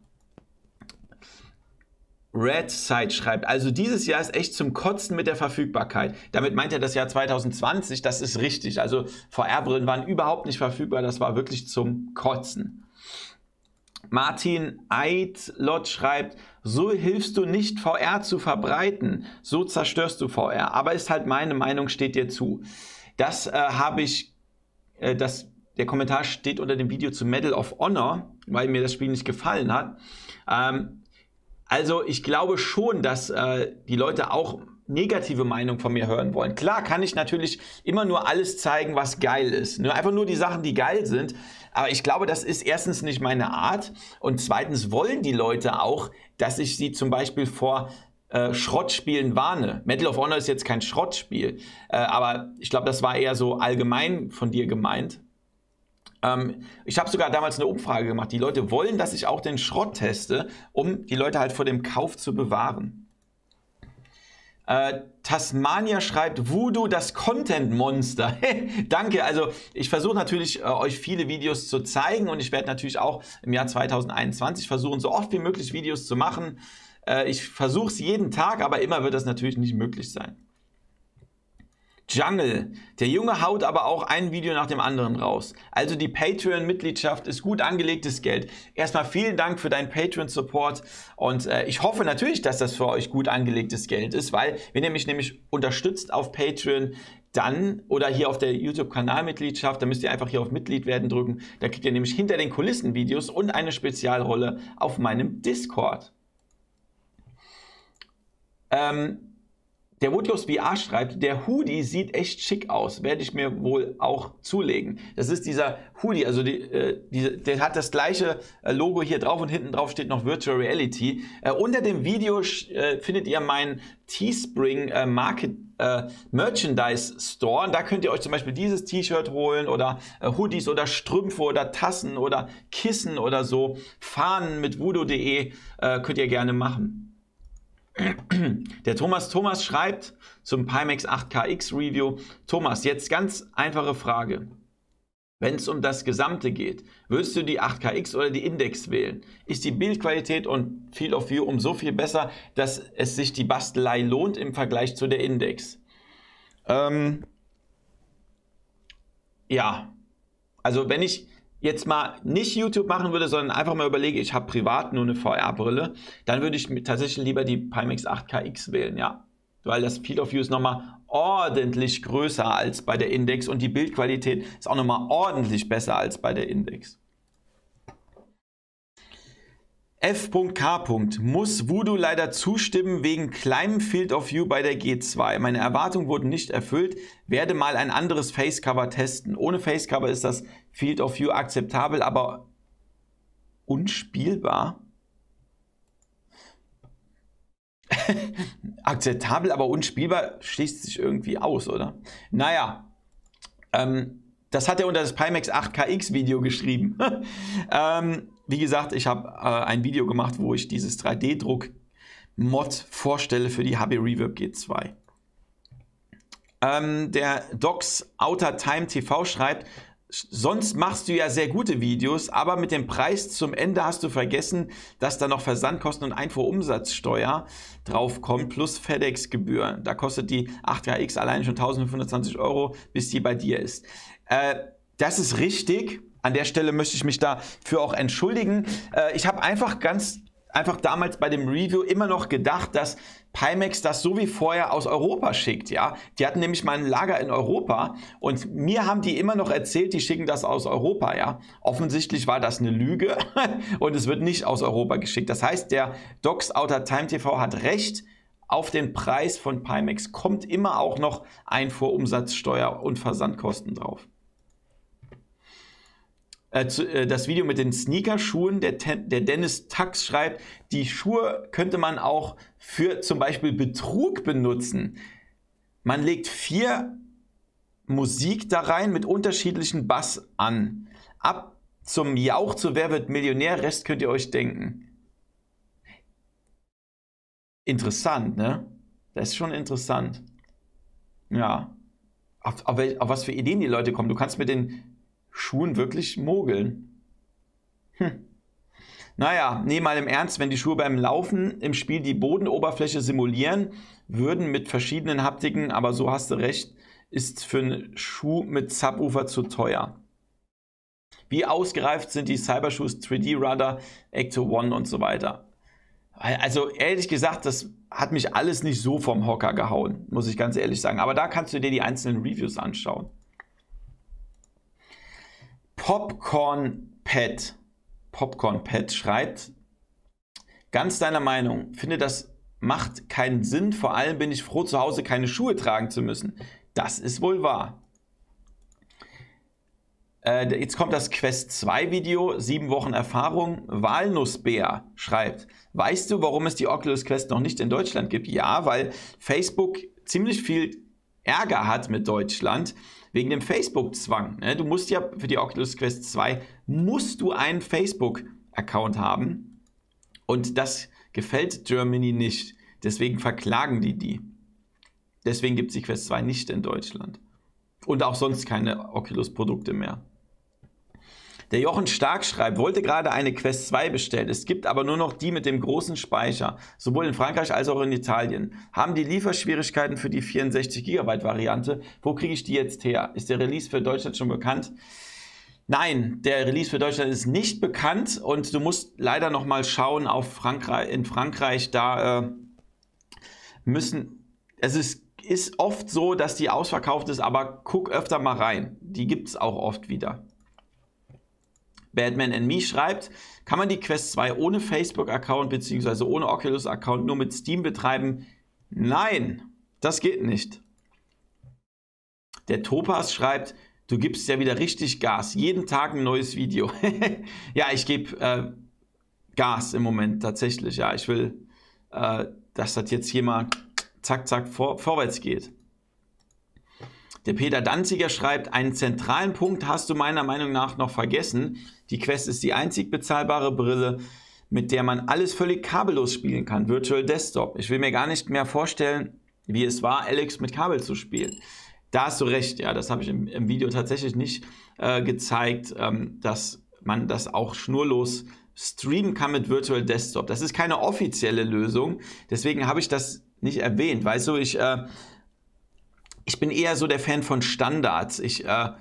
Red Side schreibt, also dieses Jahr ist echt zum Kotzen mit der Verfügbarkeit. Damit meint er das Jahr zwanzig zwanzig, das ist richtig. Also V R-Brillen waren überhaupt nicht verfügbar, das war wirklich zum Kotzen. Martin Eidlott schreibt, so hilfst du nicht V R zu verbreiten, so zerstörst du V R. Aber ist halt meine Meinung, steht dir zu. Das äh, habe ich, äh, das, der Kommentar steht unter dem Video zu Medal of Honor, weil mir das Spiel nicht gefallen hat. Ähm, Also ich glaube schon, dass äh, die Leute auch negative Meinung von mir hören wollen. Klar kann ich natürlich immer nur alles zeigen, was geil ist. Nur einfach nur die Sachen, die geil sind. Aber ich glaube, das ist erstens nicht meine Art. Und zweitens wollen die Leute auch, dass ich sie zum Beispiel vor äh, Schrottspielen warne. Medal of Honor ist jetzt kein Schrottspiel. Äh, aber ich glaube, das war eher so allgemein von dir gemeint. Ähm, ich habe sogar damals eine Umfrage gemacht. Die Leute wollen, dass ich auch den Schrott teste, um die Leute halt vor dem Kauf zu bewahren. Äh, Tasmania schreibt, Voodoo, das Content-Monster. Danke, also ich versuche natürlich, äh, euch viele Videos zu zeigen und ich werde natürlich auch im Jahr zweitausendeinundzwanzig versuchen, so oft wie möglich Videos zu machen. Äh, ich versuche es jeden Tag, aber immer wird das natürlich nicht möglich sein. Jungle. Der Junge haut aber auch ein Video nach dem anderen raus. Also die Patreon-Mitgliedschaft ist gut angelegtes Geld. Erstmal vielen Dank für deinen Patreon-Support und äh, ich hoffe natürlich, dass das für euch gut angelegtes Geld ist, weil wenn ihr mich nämlich unterstützt auf Patreon, dann oder hier auf der YouTube-Kanalmitgliedschaft, dann müsst ihr einfach hier auf Mitglied werden drücken. Da kriegt ihr nämlich hinter den Kulissen Videos und eine Spezialrolle auf meinem Discord. Ähm... Der Woodjos V R schreibt, der Hoodie sieht echt schick aus, werde ich mir wohl auch zulegen. Das ist dieser Hoodie, also die, äh, die, der hat das gleiche äh, Logo hier drauf und hinten drauf steht noch Virtual Reality. Äh, unter dem Video äh, findet ihr meinen Teespring äh, Market äh, Merchandise Store. Und da könnt ihr euch zum Beispiel dieses T-Shirt holen oder äh, Hoodies oder Strümpfe oder Tassen oder Kissen oder so. Fahnen mit voodoo punkt de äh, könnt ihr gerne machen. Der Thomas Thomas schreibt zum Pimax acht K X Review. Thomas, jetzt ganz einfache Frage. Wenn es um das Gesamte geht, würdest du die acht K X oder die Index wählen? Ist die Bildqualität und Field of View um so viel besser, dass es sich die Bastelei lohnt im Vergleich zu der Index? Ähm, ja, also wenn ich jetzt mal nicht YouTube machen würde, sondern einfach mal überlege, ich habe privat nur eine V R-Brille, dann würde ich tatsächlich lieber die Pimax acht K X wählen, ja. Weil das Field of View ist nochmal ordentlich größer als bei der Index und die Bildqualität ist auch nochmal ordentlich besser als bei der Index. F K. Muss Voodoo leider zustimmen wegen kleinem Field of View bei der G zwei. Meine Erwartungen wurden nicht erfüllt. Werde mal ein anderes Facecover testen. Ohne Facecover ist das Field of View akzeptabel, aber unspielbar. Akzeptabel, aber unspielbar schließt sich irgendwie aus, oder? Naja, ähm, das hat er unter das Pimax acht K X Video geschrieben. ähm, Wie gesagt, ich habe äh, ein Video gemacht, wo ich dieses drei D Druck-Mod vorstelle für die H B Reverb G zwei. Ähm, der Docs Outer Time T V schreibt, sonst machst du ja sehr gute Videos, aber mit dem Preis zum Ende hast du vergessen, dass da noch Versandkosten und Einfuhrumsatzsteuer draufkommt, plus FedEx-Gebühren. Da kostet die acht K X allein schon eintausendfünfhundertzwanzig Euro, bis die bei dir ist. Äh, das ist richtig. An der Stelle möchte ich mich dafür auch entschuldigen. Äh, ich habe einfach ganz einfach damals bei dem Review immer noch gedacht, dass Pimax das so wie vorher aus Europa schickt. Ja, die hatten nämlich mal ein Lager in Europa und mir haben die immer noch erzählt, die schicken das aus Europa. Ja, offensichtlich war das eine Lüge und es wird nicht aus Europa geschickt. Das heißt, der Docs Outer Time T V hat recht. Auf den Preis von Pimax kommt immer auch noch Einfuhrumsatzsteuer und Versandkosten drauf. Das Video mit den Sneakerschuhen, der, der Dennis Tax schreibt, die Schuhe könnte man auch für zum Beispiel Betrug benutzen. Man legt vier Musik da rein mit unterschiedlichen Bass an. Ab zum Jauch zu Wer wird Millionär, Rest könnt ihr euch denken. Interessant, ne? Das ist schon interessant. Ja. Auf, auf, auf was für Ideen die Leute kommen. Du kannst mit den Schuhen wirklich mogeln. Hm. Naja, nee, mal im Ernst, wenn die Schuhe beim Laufen im Spiel die Bodenoberfläche simulieren würden mit verschiedenen Haptiken, aber so hast du recht, ist für einen Schuh mit Subwoofer zu teuer. Wie ausgereift sind die Cybershoes drei D Rudder, Ecto One und so weiter? Also ehrlich gesagt, das hat mich alles nicht so vom Hocker gehauen, muss ich ganz ehrlich sagen. Aber da kannst du dir die einzelnen Reviews anschauen. Popcorn Pet. Popcorn Pet schreibt, ganz deiner Meinung, finde das macht keinen Sinn, vor allem bin ich froh, zu Hause keine Schuhe tragen zu müssen. Das ist wohl wahr. Äh, jetzt kommt das Quest zwei Video, sieben Wochen Erfahrung. Walnussbär schreibt, weißt du, warum es die Oculus Quest noch nicht in Deutschland gibt? Ja, weil Facebook ziemlich viel Ärger hat mit Deutschland, wegen dem Facebook-Zwang. Du musst ja für die Oculus Quest zwei, musst du einen Facebook-Account haben und das gefällt Germany nicht. Deswegen verklagen die die. Deswegen gibt es die Quest zwei nicht in Deutschland. Und auch sonst keine Oculus-Produkte mehr. Der Jochen Stark schreibt, wollte gerade eine Quest zwei bestellen. Es gibt aber nur noch die mit dem großen Speicher. Sowohl in Frankreich als auch in Italien. Haben die Lieferschwierigkeiten für die vierundsechzig Gigabyte Variante. Wo kriege ich die jetzt her? Ist der Release für Deutschland schon bekannt? Nein, der Release für Deutschland ist nicht bekannt. Und du musst leider noch mal schauen auf Frankreich. In Frankreich, da äh, müssen... Es ist, ist oft so, dass die ausverkauft ist, aber guck öfter mal rein. Die gibt es auch oft wieder. Batman and Me schreibt, kann man die Quest zwei ohne Facebook-Account bzw. ohne Oculus-Account nur mit Steam betreiben? Nein, das geht nicht. Der Topaz schreibt, du gibst ja wieder richtig Gas. Jeden Tag ein neues Video. Ja, ich gebe äh, Gas im Moment tatsächlich. Ja, ich will, äh, dass das jetzt hier mal zack, zack vor, vorwärts geht. Der Peter Danziger schreibt, einen zentralen Punkt hast du meiner Meinung nach noch vergessen. Die Quest ist die einzig bezahlbare Brille, mit der man alles völlig kabellos spielen kann. Virtual Desktop. Ich will mir gar nicht mehr vorstellen, wie es war, Alex mit Kabel zu spielen. Da hast du recht, ja, das habe ich im, im Video tatsächlich nicht äh, gezeigt, ähm, dass man das auch schnurlos streamen kann mit Virtual Desktop. Das ist keine offizielle Lösung, deswegen habe ich das nicht erwähnt. Weißt du, ich... Äh, Ich bin eher so der Fan von Standards. Ich, äh,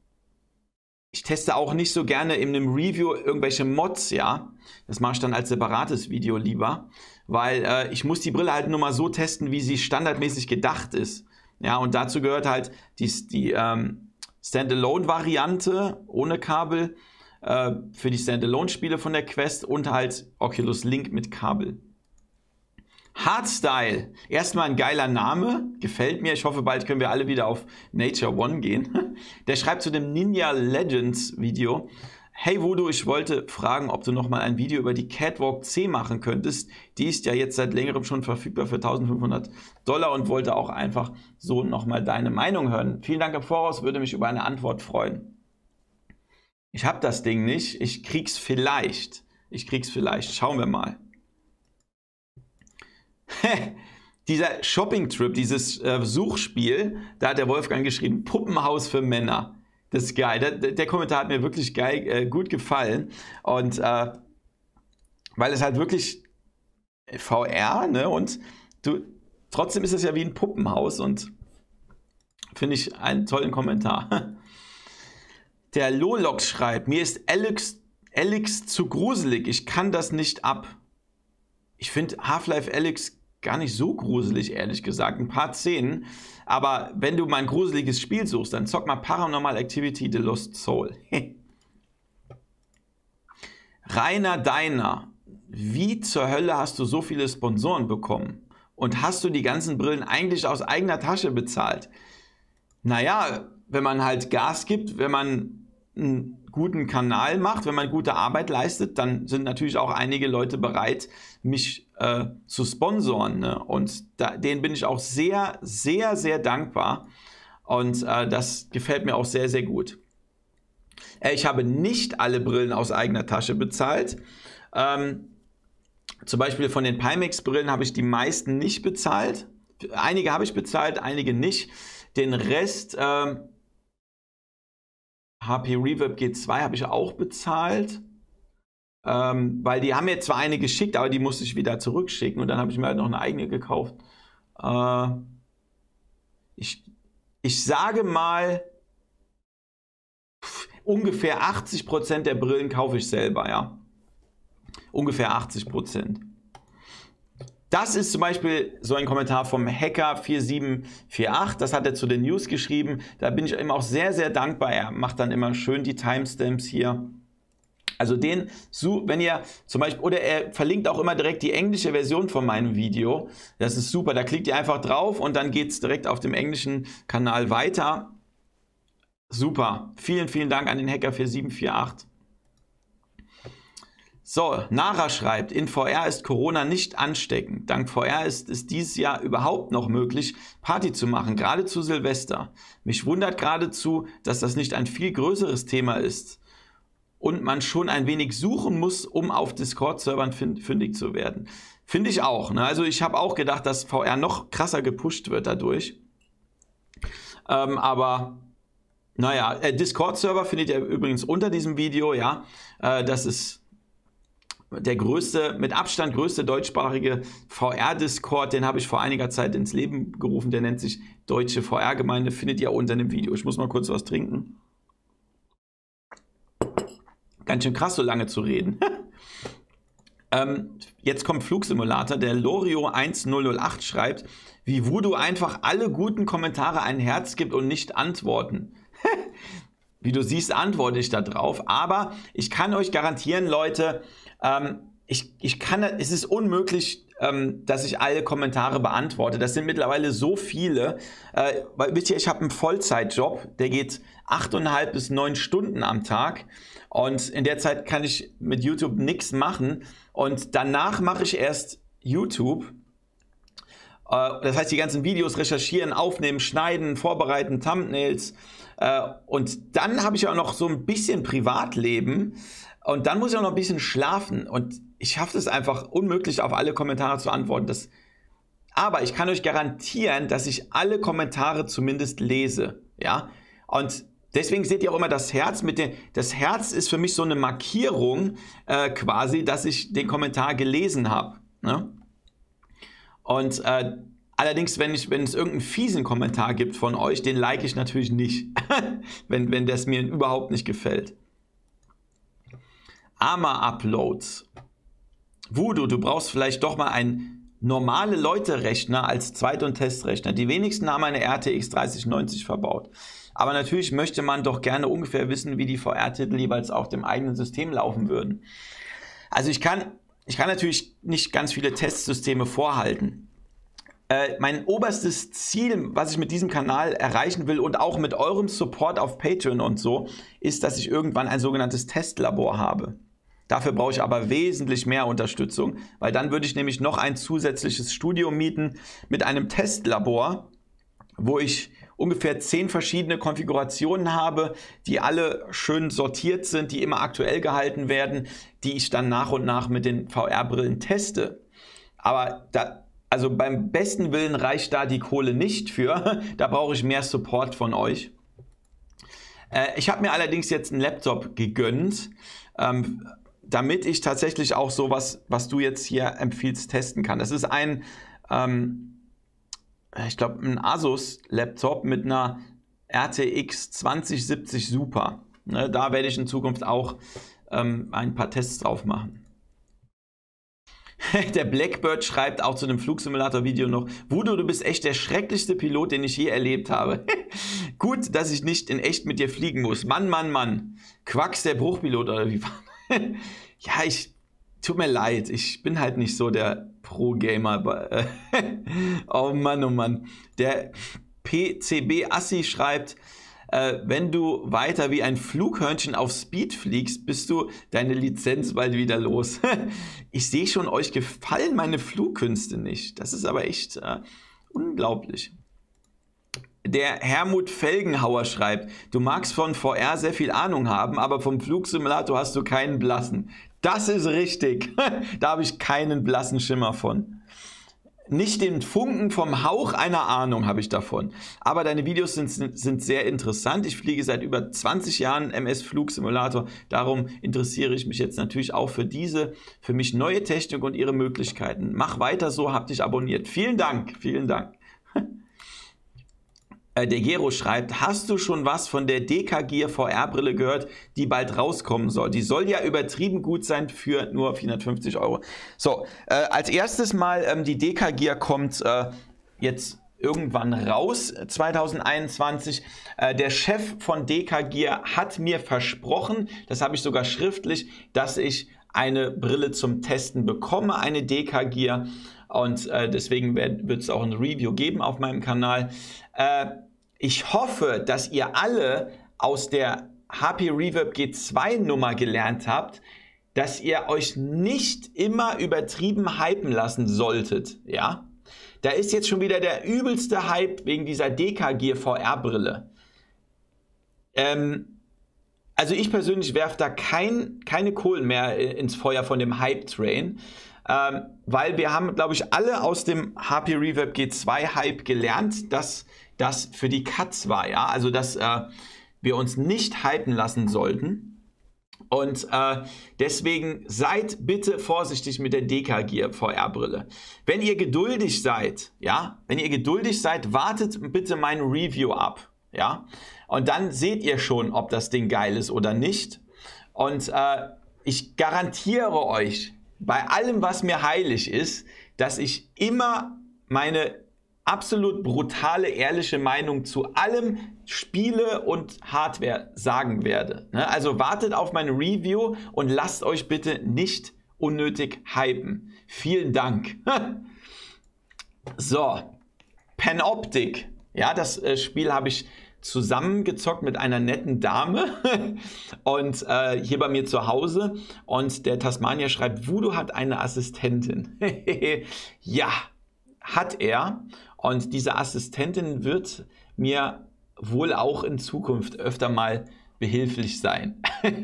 ich teste auch nicht so gerne in einem Review irgendwelche Mods, ja. Das mache ich dann als separates Video lieber, weil äh, ich muss die Brille halt nur mal so testen, wie sie standardmäßig gedacht ist. Ja, und dazu gehört halt die, die ähm, Standalone-Variante ohne Kabel äh, für die Standalone-Spiele von der Quest und halt Oculus Link mit Kabel. Hardstyle, erstmal ein geiler Name, gefällt mir. Ich hoffe, bald können wir alle wieder auf Nature One gehen. Der schreibt zu dem Ninja Legends Video, hey Voodoo, ich wollte fragen, ob du nochmal ein Video über die Catwalk C machen könntest. Die ist ja jetzt seit längerem schon verfügbar für eintausendfünfhundert Dollar und wollte auch einfach so nochmal deine Meinung hören. Vielen Dank im Voraus, würde mich über eine Antwort freuen. Ich habe das Ding nicht, ich krieg's vielleicht. Ich krieg's vielleicht, schauen wir mal. Dieser Shopping-Trip, dieses äh, Suchspiel, da hat der Wolfgang geschrieben, Puppenhaus für Männer. Das ist geil. Der, der Kommentar hat mir wirklich geil, äh, gut gefallen. Und äh, weil es halt wirklich V R, ne? Und du, trotzdem ist es ja wie ein Puppenhaus und finde ich einen tollen Kommentar. Der Lolox schreibt, mir ist Alex, Alex zu gruselig, ich kann das nicht ab. Ich finde Half-Life Alyx gar nicht so gruselig, ehrlich gesagt. Ein paar Szenen. Aber wenn du mal ein gruseliges Spiel suchst, dann zock mal Paranormal Activity The Lost Soul. Rainer Deiner. Wie zur Hölle hast du so viele Sponsoren bekommen? Und hast du die ganzen Brillen eigentlich aus eigener Tasche bezahlt? Naja, wenn man halt Gas gibt, wenn man einen guten Kanal macht, wenn man gute Arbeit leistet, dann sind natürlich auch einige Leute bereit, mich äh, zu sponsoren. Ne? Und da, denen bin ich auch sehr, sehr, sehr dankbar. Und äh, das gefällt mir auch sehr, sehr gut. Äh, ich habe nicht alle Brillen aus eigener Tasche bezahlt. Ähm, zum Beispiel von den Pimax-Brillen habe ich die meisten nicht bezahlt. Einige habe ich bezahlt, einige nicht. Den Rest, ähm, H P Reverb G zwei habe ich auch bezahlt. Ähm, weil die haben mir zwar eine geschickt, aber die musste ich wieder zurückschicken. Und dann habe ich mir halt noch eine eigene gekauft. Äh, ich, ich sage mal, pff, ungefähr achtzig Prozent der Brillen kaufe ich selber, ja. Ungefähr achtzig Prozent. Das ist zum Beispiel so ein Kommentar vom Hacker vier sieben vier acht. Das hat er zu den News geschrieben. Da bin ich ihm auch sehr, sehr dankbar. Er macht dann immer schön die Timestamps hier. Also den, wenn ihr zum Beispiel, oder er verlinkt auch immer direkt die englische Version von meinem Video. Das ist super. Da klickt ihr einfach drauf und dann geht es direkt auf dem englischen Kanal weiter. Super. Vielen, vielen Dank an den Hacker vier sieben vier acht. So, Nara schreibt, in V R ist Corona nicht ansteckend. Dank V R ist es dieses Jahr überhaupt noch möglich, Party zu machen, gerade zu Silvester. Mich wundert geradezu, dass das nicht ein viel größeres Thema ist und man schon ein wenig suchen muss, um auf Discord-Servern fündig zu werden. Finde ich auch. Ne? Also ich habe auch gedacht, dass V R noch krasser gepusht wird dadurch. Ähm, aber naja, äh, Discord-Server findet ihr übrigens unter diesem Video. Ja, äh, das ist der größte, mit Abstand größte deutschsprachige V R-Discord, den habe ich vor einiger Zeit ins Leben gerufen, der nennt sich Deutsche V R-Gemeinde, findet ihr unter dem Video. Ich muss mal kurz was trinken. Ganz schön krass, so lange zu reden. ähm, jetzt kommt Flugsimulator, der Lorio eins null null acht schreibt, wie Voodoo einfach alle guten Kommentare ein Herz gibt und nicht antworten. Wie du siehst, antworte ich da drauf, aber ich kann euch garantieren, Leute, ähm, ich, ich kann, es ist unmöglich, ähm, dass ich alle Kommentare beantworte. Das sind mittlerweile so viele, äh, weil wisst ihr, ich habe einen Vollzeitjob, der geht achteinhalb bis neun Stunden am Tag und in der Zeit kann ich mit YouTube nichts machen und danach mache ich erst YouTube. Das heißt, die ganzen Videos recherchieren, aufnehmen, schneiden, vorbereiten, Thumbnails. Und dann habe ich auch noch so ein bisschen Privatleben. Und dann muss ich auch noch ein bisschen schlafen. Und ich schaffe es einfach unmöglich, auf alle Kommentare zu antworten. Das, aber ich kann euch garantieren, dass ich alle Kommentare zumindest lese. Ja? Und deswegen seht ihr auch immer das Herz. Mit den, das Herz ist für mich so eine Markierung äh, quasi, dass ich den Kommentar gelesen habe. Ne? Und äh, allerdings, wenn, ich, wenn es irgendeinen fiesen Kommentar gibt von euch, den like ich natürlich nicht, wenn, wenn das mir überhaupt nicht gefällt. Arma Uploads. Voodoo, du brauchst vielleicht doch mal einen normale Leute-Rechner als Zweit- und Testrechner. Die wenigsten haben eine R T X dreißig neunzig verbaut. Aber natürlich möchte man doch gerne ungefähr wissen, wie die V R-Titel jeweils auf dem eigenen System laufen würden. Also ich kann... Ich kann natürlich nicht ganz viele Testsysteme vorhalten. Äh, mein oberstes Ziel, was ich mit diesem Kanal erreichen will und auch mit eurem Support auf Patreon und so, ist, dass ich irgendwann ein sogenanntes Testlabor habe. Dafür brauche ich aber wesentlich mehr Unterstützung, weil dann würde ich nämlich noch ein zusätzliches Studio mieten mit einem Testlabor, wo ich ungefähr zehn verschiedene Konfigurationen habe, die alle schön sortiert sind, die immer aktuell gehalten werden, die ich dann nach und nach mit den V R-Brillen teste. Aber da, also beim besten Willen reicht da die Kohle nicht für. Da brauche ich mehr Support von euch. Äh, ich habe mir allerdings jetzt einen Laptop gegönnt, ähm, damit ich tatsächlich auch sowas, was du jetzt hier empfiehlst, testen kann. Das ist ein ähm, ich glaube, ein Asus-Laptop mit einer R T X zwanzig siebzig Super. Ne, da werde ich in Zukunft auch ähm, ein paar Tests drauf machen. Der Blackbird schreibt auch zu dem Flugsimulator-Video noch, Voodoo, du bist echt der schrecklichste Pilot, den ich je erlebt habe. Gut, dass ich nicht in echt mit dir fliegen muss. Mann, Mann, Mann. Quacks der Bruchpilot oder wie? Ja, ich... Tut mir leid, ich bin halt nicht so der Pro-Gamer. Oh Mann, oh Mann. Der P C B-Assi schreibt, äh, wenn du weiter wie ein Flughörnchen auf Speed fliegst, bist du deine Lizenz bald wieder los. Ich sehe schon, euch gefallen meine Flugkünste nicht. Das ist aber echt äh, unglaublich. Der Hermut Felgenhauer schreibt, du magst von V R sehr viel Ahnung haben, aber vom Flugsimulator hast du keinen blassen. Das ist richtig. Da habe ich keinen blassen Schimmer von. Nicht den Funken vom Hauch einer Ahnung habe ich davon. Aber deine Videos sind, sind sehr interessant. Ich fliege seit über zwanzig Jahren M S-Flugsimulator. Darum interessiere ich mich jetzt natürlich auch für diese, für mich neue Technik und ihre Möglichkeiten. Mach weiter so, hab dich abonniert. Vielen Dank, vielen Dank. Der Gero schreibt, hast du schon was von der Dekagear V R-Brille gehört, die bald rauskommen soll? Die soll ja übertrieben gut sein für nur vierhundertfünfzig Euro. So, äh, als erstes mal, ähm, die Dekagear kommt äh, jetzt irgendwann raus, zwanzig einundzwanzig. Äh, der Chef von Dekagear hat mir versprochen, das habe ich sogar schriftlich, dass ich eine Brille zum Testen bekomme, eine Dekagear. Und äh, deswegen wird es auch ein Review geben auf meinem Kanal. Äh, ich hoffe, dass ihr alle aus der H P Reverb G zwei Nummer gelernt habt, dass ihr euch nicht immer übertrieben hypen lassen solltet. Ja? Da ist jetzt schon wieder der übelste Hype wegen dieser Dekagear V R-Brille. Ähm, also ich persönlich werfe da kein, keine Kohlen mehr ins Feuer von dem Hype-Train. Ähm, weil wir haben, glaube ich, alle aus dem H P Reverb G zwei Hype gelernt, dass das für die Katz war, ja, also dass äh, wir uns nicht hypen lassen sollten und äh, deswegen seid bitte vorsichtig mit der Dekagear V R-Brille. Wenn ihr geduldig seid, ja, wenn ihr geduldig seid, wartet bitte mein Review ab, ja, und dann seht ihr schon, ob das Ding geil ist oder nicht und äh, ich garantiere euch, bei allem, was mir heilig ist, dass ich immer meine absolut brutale, ehrliche Meinung zu allem Spiele und Hardware sagen werde. Also wartet auf meine Review und lasst euch bitte nicht unnötig hypen. Vielen Dank. So, Panoptic. Ja, das äh, Spiel habe ich zusammengezockt mit einer netten Dame und äh, hier bei mir zu Hause und der Tasmanier schreibt, Voodoo hat eine Assistentin. Ja, hat er und diese Assistentin wird mir wohl auch in Zukunft öfter mal behilflich sein.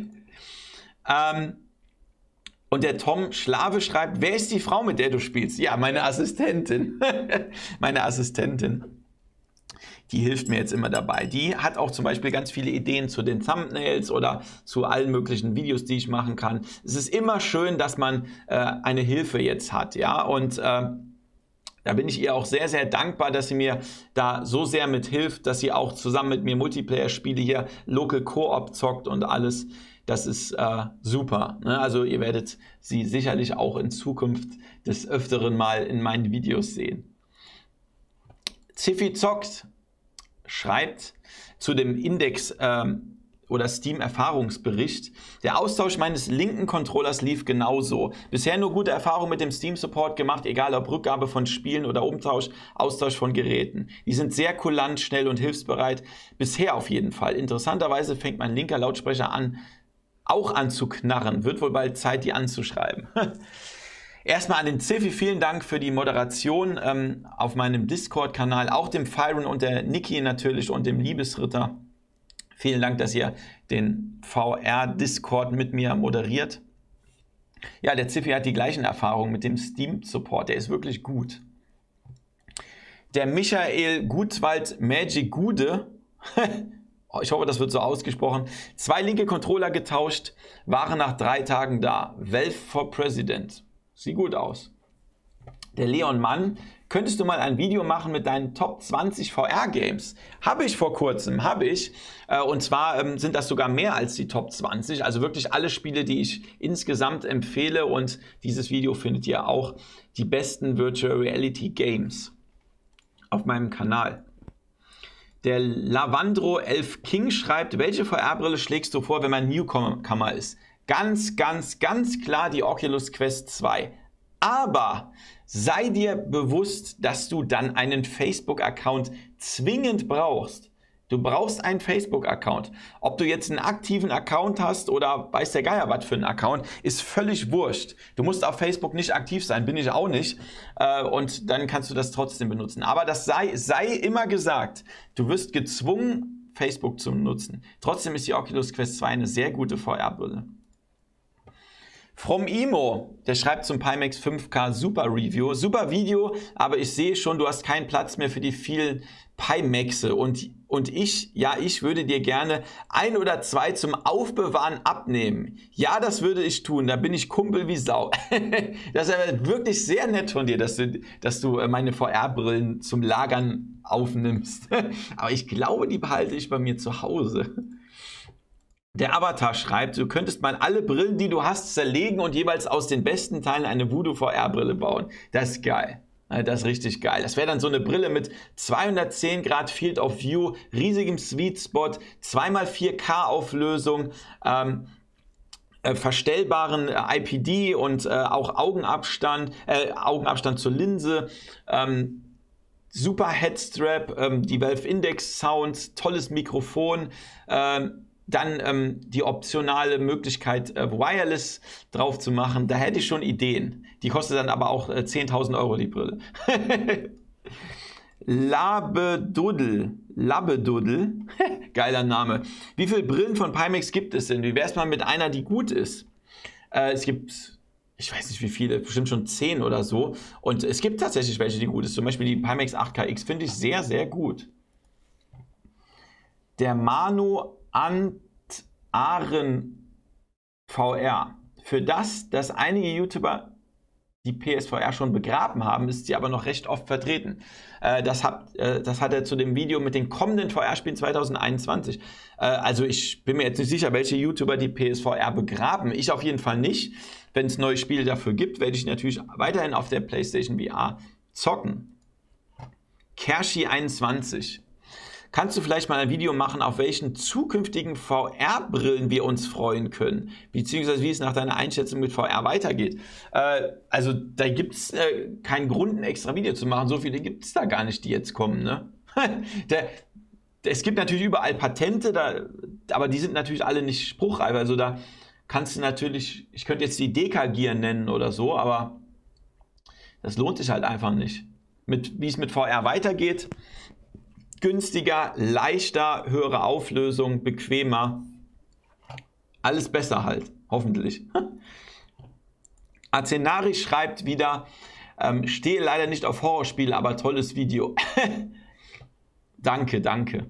ähm, und der Tom Schlave schreibt, wer ist die Frau, mit der du spielst? Ja, meine Assistentin. Meine Assistentin. Die hilft mir jetzt immer dabei. Die hat auch zum Beispiel ganz viele Ideen zu den Thumbnails oder zu allen möglichen Videos, die ich machen kann. Es ist immer schön, dass man äh, eine Hilfe jetzt hat, ja, und äh, da bin ich ihr auch sehr, sehr dankbar, dass sie mir da so sehr mithilft, dass sie auch zusammen mit mir Multiplayer-Spiele hier Local Co-op zockt und alles. Das ist äh, super, ne? Also ihr werdet sie sicherlich auch in Zukunft des Öfteren mal in meinen Videos sehen. Ziffy zockt schreibt zu dem Index ähm, oder Steam-Erfahrungsbericht, der Austausch meines linken Controllers lief genauso. Bisher nur gute Erfahrungen mit dem Steam-Support gemacht, egal ob Rückgabe von Spielen oder Umtausch, Austausch von Geräten. Die sind sehr kulant, schnell und hilfsbereit. Bisher auf jeden Fall. Interessanterweise fängt mein linker Lautsprecher an, auch an zu knarren. Wird wohl bald Zeit, die anzuschreiben. Erstmal an den Ziffy, vielen Dank für die Moderation ähm, auf meinem Discord-Kanal, auch dem Fyron und der Niki natürlich und dem Liebesritter. Vielen Dank, dass ihr den V R-Discord mit mir moderiert. Ja, der Ziffy hat die gleichen Erfahrungen mit dem Steam-Support, der ist wirklich gut. Der Michael Gutwald Magic Gude, ich hoffe, das wird so ausgesprochen, zwei linke Controller getauscht, waren nach drei Tagen da. Valve for President. Sieht gut aus. Der Leon Mann, könntest du mal ein Video machen mit deinen Top zwanzig V R-Games? Habe ich vor kurzem, habe ich. Und zwar sind das sogar mehr als die Top zwanzig. Also wirklich alle Spiele, die ich insgesamt empfehle. Und dieses Video findet ihr auch, die besten Virtual Reality Games, auf meinem Kanal. Der Lavandro elf King schreibt, welche V R-Brille schlägst du vor, wenn man Newcomer ist? Ganz, ganz, ganz klar die Oculus Quest zwei. Aber sei dir bewusst, dass du dann einen Facebook-Account zwingend brauchst. Du brauchst einen Facebook-Account. Ob du jetzt einen aktiven Account hast oder weiß der Geier was für einen Account, ist völlig wurscht. Du musst auf Facebook nicht aktiv sein, bin ich auch nicht. Und dann kannst du das trotzdem benutzen. Aber das sei, sei immer gesagt, du wirst gezwungen, Facebook zu nutzen. Trotzdem ist die Oculus Quest zwei eine sehr gute V R-Brille. From Imo, der schreibt zum Pimax fünf K super Review. Super Video, aber ich sehe schon, du hast keinen Platz mehr für die vielen Pimaxe. Und, und ich, ja, ich würde dir gerne ein oder zwei zum Aufbewahren abnehmen. Ja, das würde ich tun, da bin ich Kumpel wie Sau. Das ist wirklich sehr nett von dir, dass du, dass du meine V R-Brillen zum Lagern aufnimmst. Aber ich glaube, die behalte ich bei mir zu Hause. Der Avatar schreibt, du könntest mal alle Brillen, die du hast, zerlegen und jeweils aus den besten Teilen eine Voodoo V R-Brille bauen. Das ist geil. Das ist richtig geil. Das wäre dann so eine Brille mit zweihundertzehn Grad Field of View, riesigem Sweet Spot, zwei mal vier K Auflösung, ähm, äh, verstellbaren äh, I P D und äh, auch Augenabstand, äh, Augenabstand zur Linse, ähm, super Headstrap, ähm, die Valve Index Sound, tolles Mikrofon, ähm, dann ähm, die optionale Möglichkeit, äh, Wireless drauf zu machen. Da hätte ich schon Ideen. Die kostet dann aber auch äh, zehntausend Euro, die Brille. Labeduddel. Labeduddel. Geiler Name. Wie viele Brillen von Pimax gibt es denn? Wie wäre es mal mit einer, die gut ist? Äh, es gibt, ich weiß nicht wie viele, bestimmt schon zehn oder so. Und es gibt tatsächlich welche, die gut ist. Zum Beispiel die Pimax acht K X finde ich sehr, sehr gut. Der Manu Aren V R. Für das, dass einige YouTuber die P S V R schon begraben haben, ist sie aber noch recht oft vertreten. Äh, das, hat, äh, das hat er zu dem Video mit den kommenden V R-Spielen zwanzig einundzwanzig. Äh, also ich bin mir jetzt nicht sicher, welche YouTuber die P S V R begraben. Ich auf jeden Fall nicht. Wenn es neue Spiele dafür gibt, werde ich natürlich weiterhin auf der PlayStation V R zocken. Kershi einundzwanzig. Kannst du vielleicht mal ein Video machen, auf welchen zukünftigen V R-Brillen wir uns freuen können? Beziehungsweise wie es nach deiner Einschätzung mit V R weitergeht? Äh, also da gibt es äh, keinen Grund, ein extra Video zu machen. So viele gibt es da gar nicht, die jetzt kommen. Ne? Der, es gibt natürlich überall Patente, da, aber die sind natürlich alle nicht spruchreif. Also da kannst du natürlich, ich könnte jetzt die Dekagier nennen oder so, aber das lohnt sich halt einfach nicht. Mit, wie es mit V R weitergeht, günstiger, leichter, höhere Auflösung, bequemer. Alles besser halt, hoffentlich. Azenari schreibt wieder, ähm, stehe leider nicht auf Horrorspiele, aber tolles Video. Danke, danke.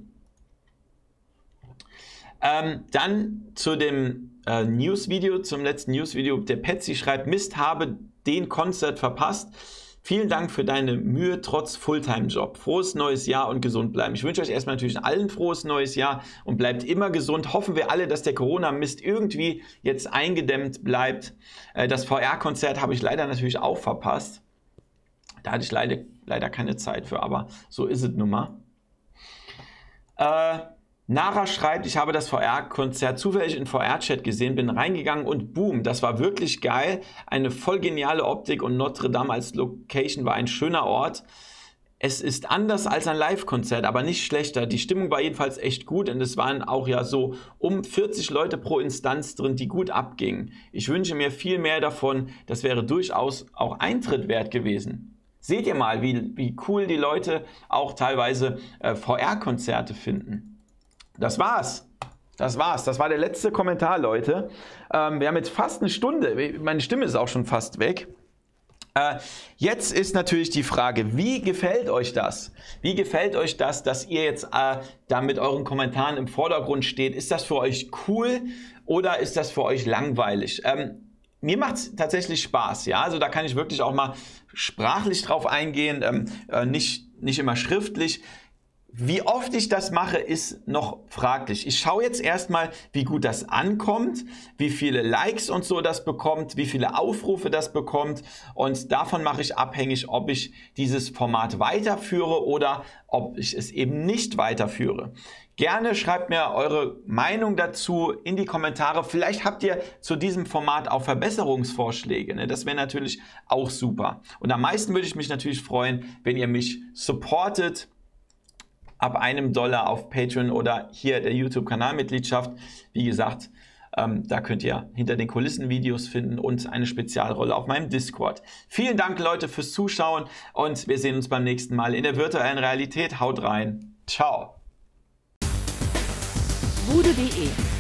Ähm, dann zu dem äh, News-Video, zum letzten News-Video. Der Petsy schreibt, Mist, habe den Konzert verpasst. Vielen Dank für deine Mühe trotz Fulltime-Job. Frohes neues Jahr und gesund bleiben. Ich wünsche euch erstmal natürlich allen frohes neues Jahr und bleibt immer gesund. Hoffen wir alle, dass der Corona-Mist irgendwie jetzt eingedämmt bleibt. Das V R-Konzert habe ich leider natürlich auch verpasst. Da hatte ich leider, leider keine Zeit für, aber so ist es nun mal. Äh, Nara schreibt, ich habe das V R-Konzert zufällig in V R-Chat gesehen, bin reingegangen und boom, das war wirklich geil. Eine voll geniale Optik und Notre Dame als Location war ein schöner Ort. Es ist anders als ein Live-Konzert, aber nicht schlechter. Die Stimmung war jedenfalls echt gut und es waren auch ja so um vierzig Leute pro Instanz drin, die gut abgingen. Ich wünsche mir viel mehr davon, das wäre durchaus auch Eintritt wert gewesen. Seht ihr mal, wie, wie cool die Leute auch teilweise äh, V R-Konzerte finden. Das war's. Das war's. Das war der letzte Kommentar, Leute. Ähm, wir haben jetzt fast eine Stunde. Meine Stimme ist auch schon fast weg. Äh, jetzt ist natürlich die Frage, wie gefällt euch das? Wie gefällt euch das, dass ihr jetzt äh, da mit euren Kommentaren im Vordergrund steht? Ist das für euch cool oder ist das für euch langweilig? Ähm, mir macht es tatsächlich Spaß. Ja? Also da kann ich wirklich auch mal sprachlich drauf eingehen, ähm, äh, nicht, nicht immer schriftlich. Wie oft ich das mache, ist noch fraglich. Ich schaue jetzt erstmal, wie gut das ankommt, wie viele Likes und so das bekommt, wie viele Aufrufe das bekommt und davon mache ich abhängig, ob ich dieses Format weiterführe oder ob ich es eben nicht weiterführe. Gerne schreibt mir eure Meinung dazu in die Kommentare. Vielleicht habt ihr zu diesem Format auch Verbesserungsvorschläge. Ne? Das wäre natürlich auch super. Und am meisten würde ich mich natürlich freuen, wenn ihr mich supportet. Ab einem Dollar auf Patreon oder hier der YouTube-Kanalmitgliedschaft. Wie gesagt, ähm, da könnt ihr hinter den Kulissen Videos finden und eine Spezialrolle auf meinem Discord. Vielen Dank, Leute, fürs Zuschauen und wir sehen uns beim nächsten Mal in der virtuellen Realität. Haut rein. Ciao. Voodoo punkt de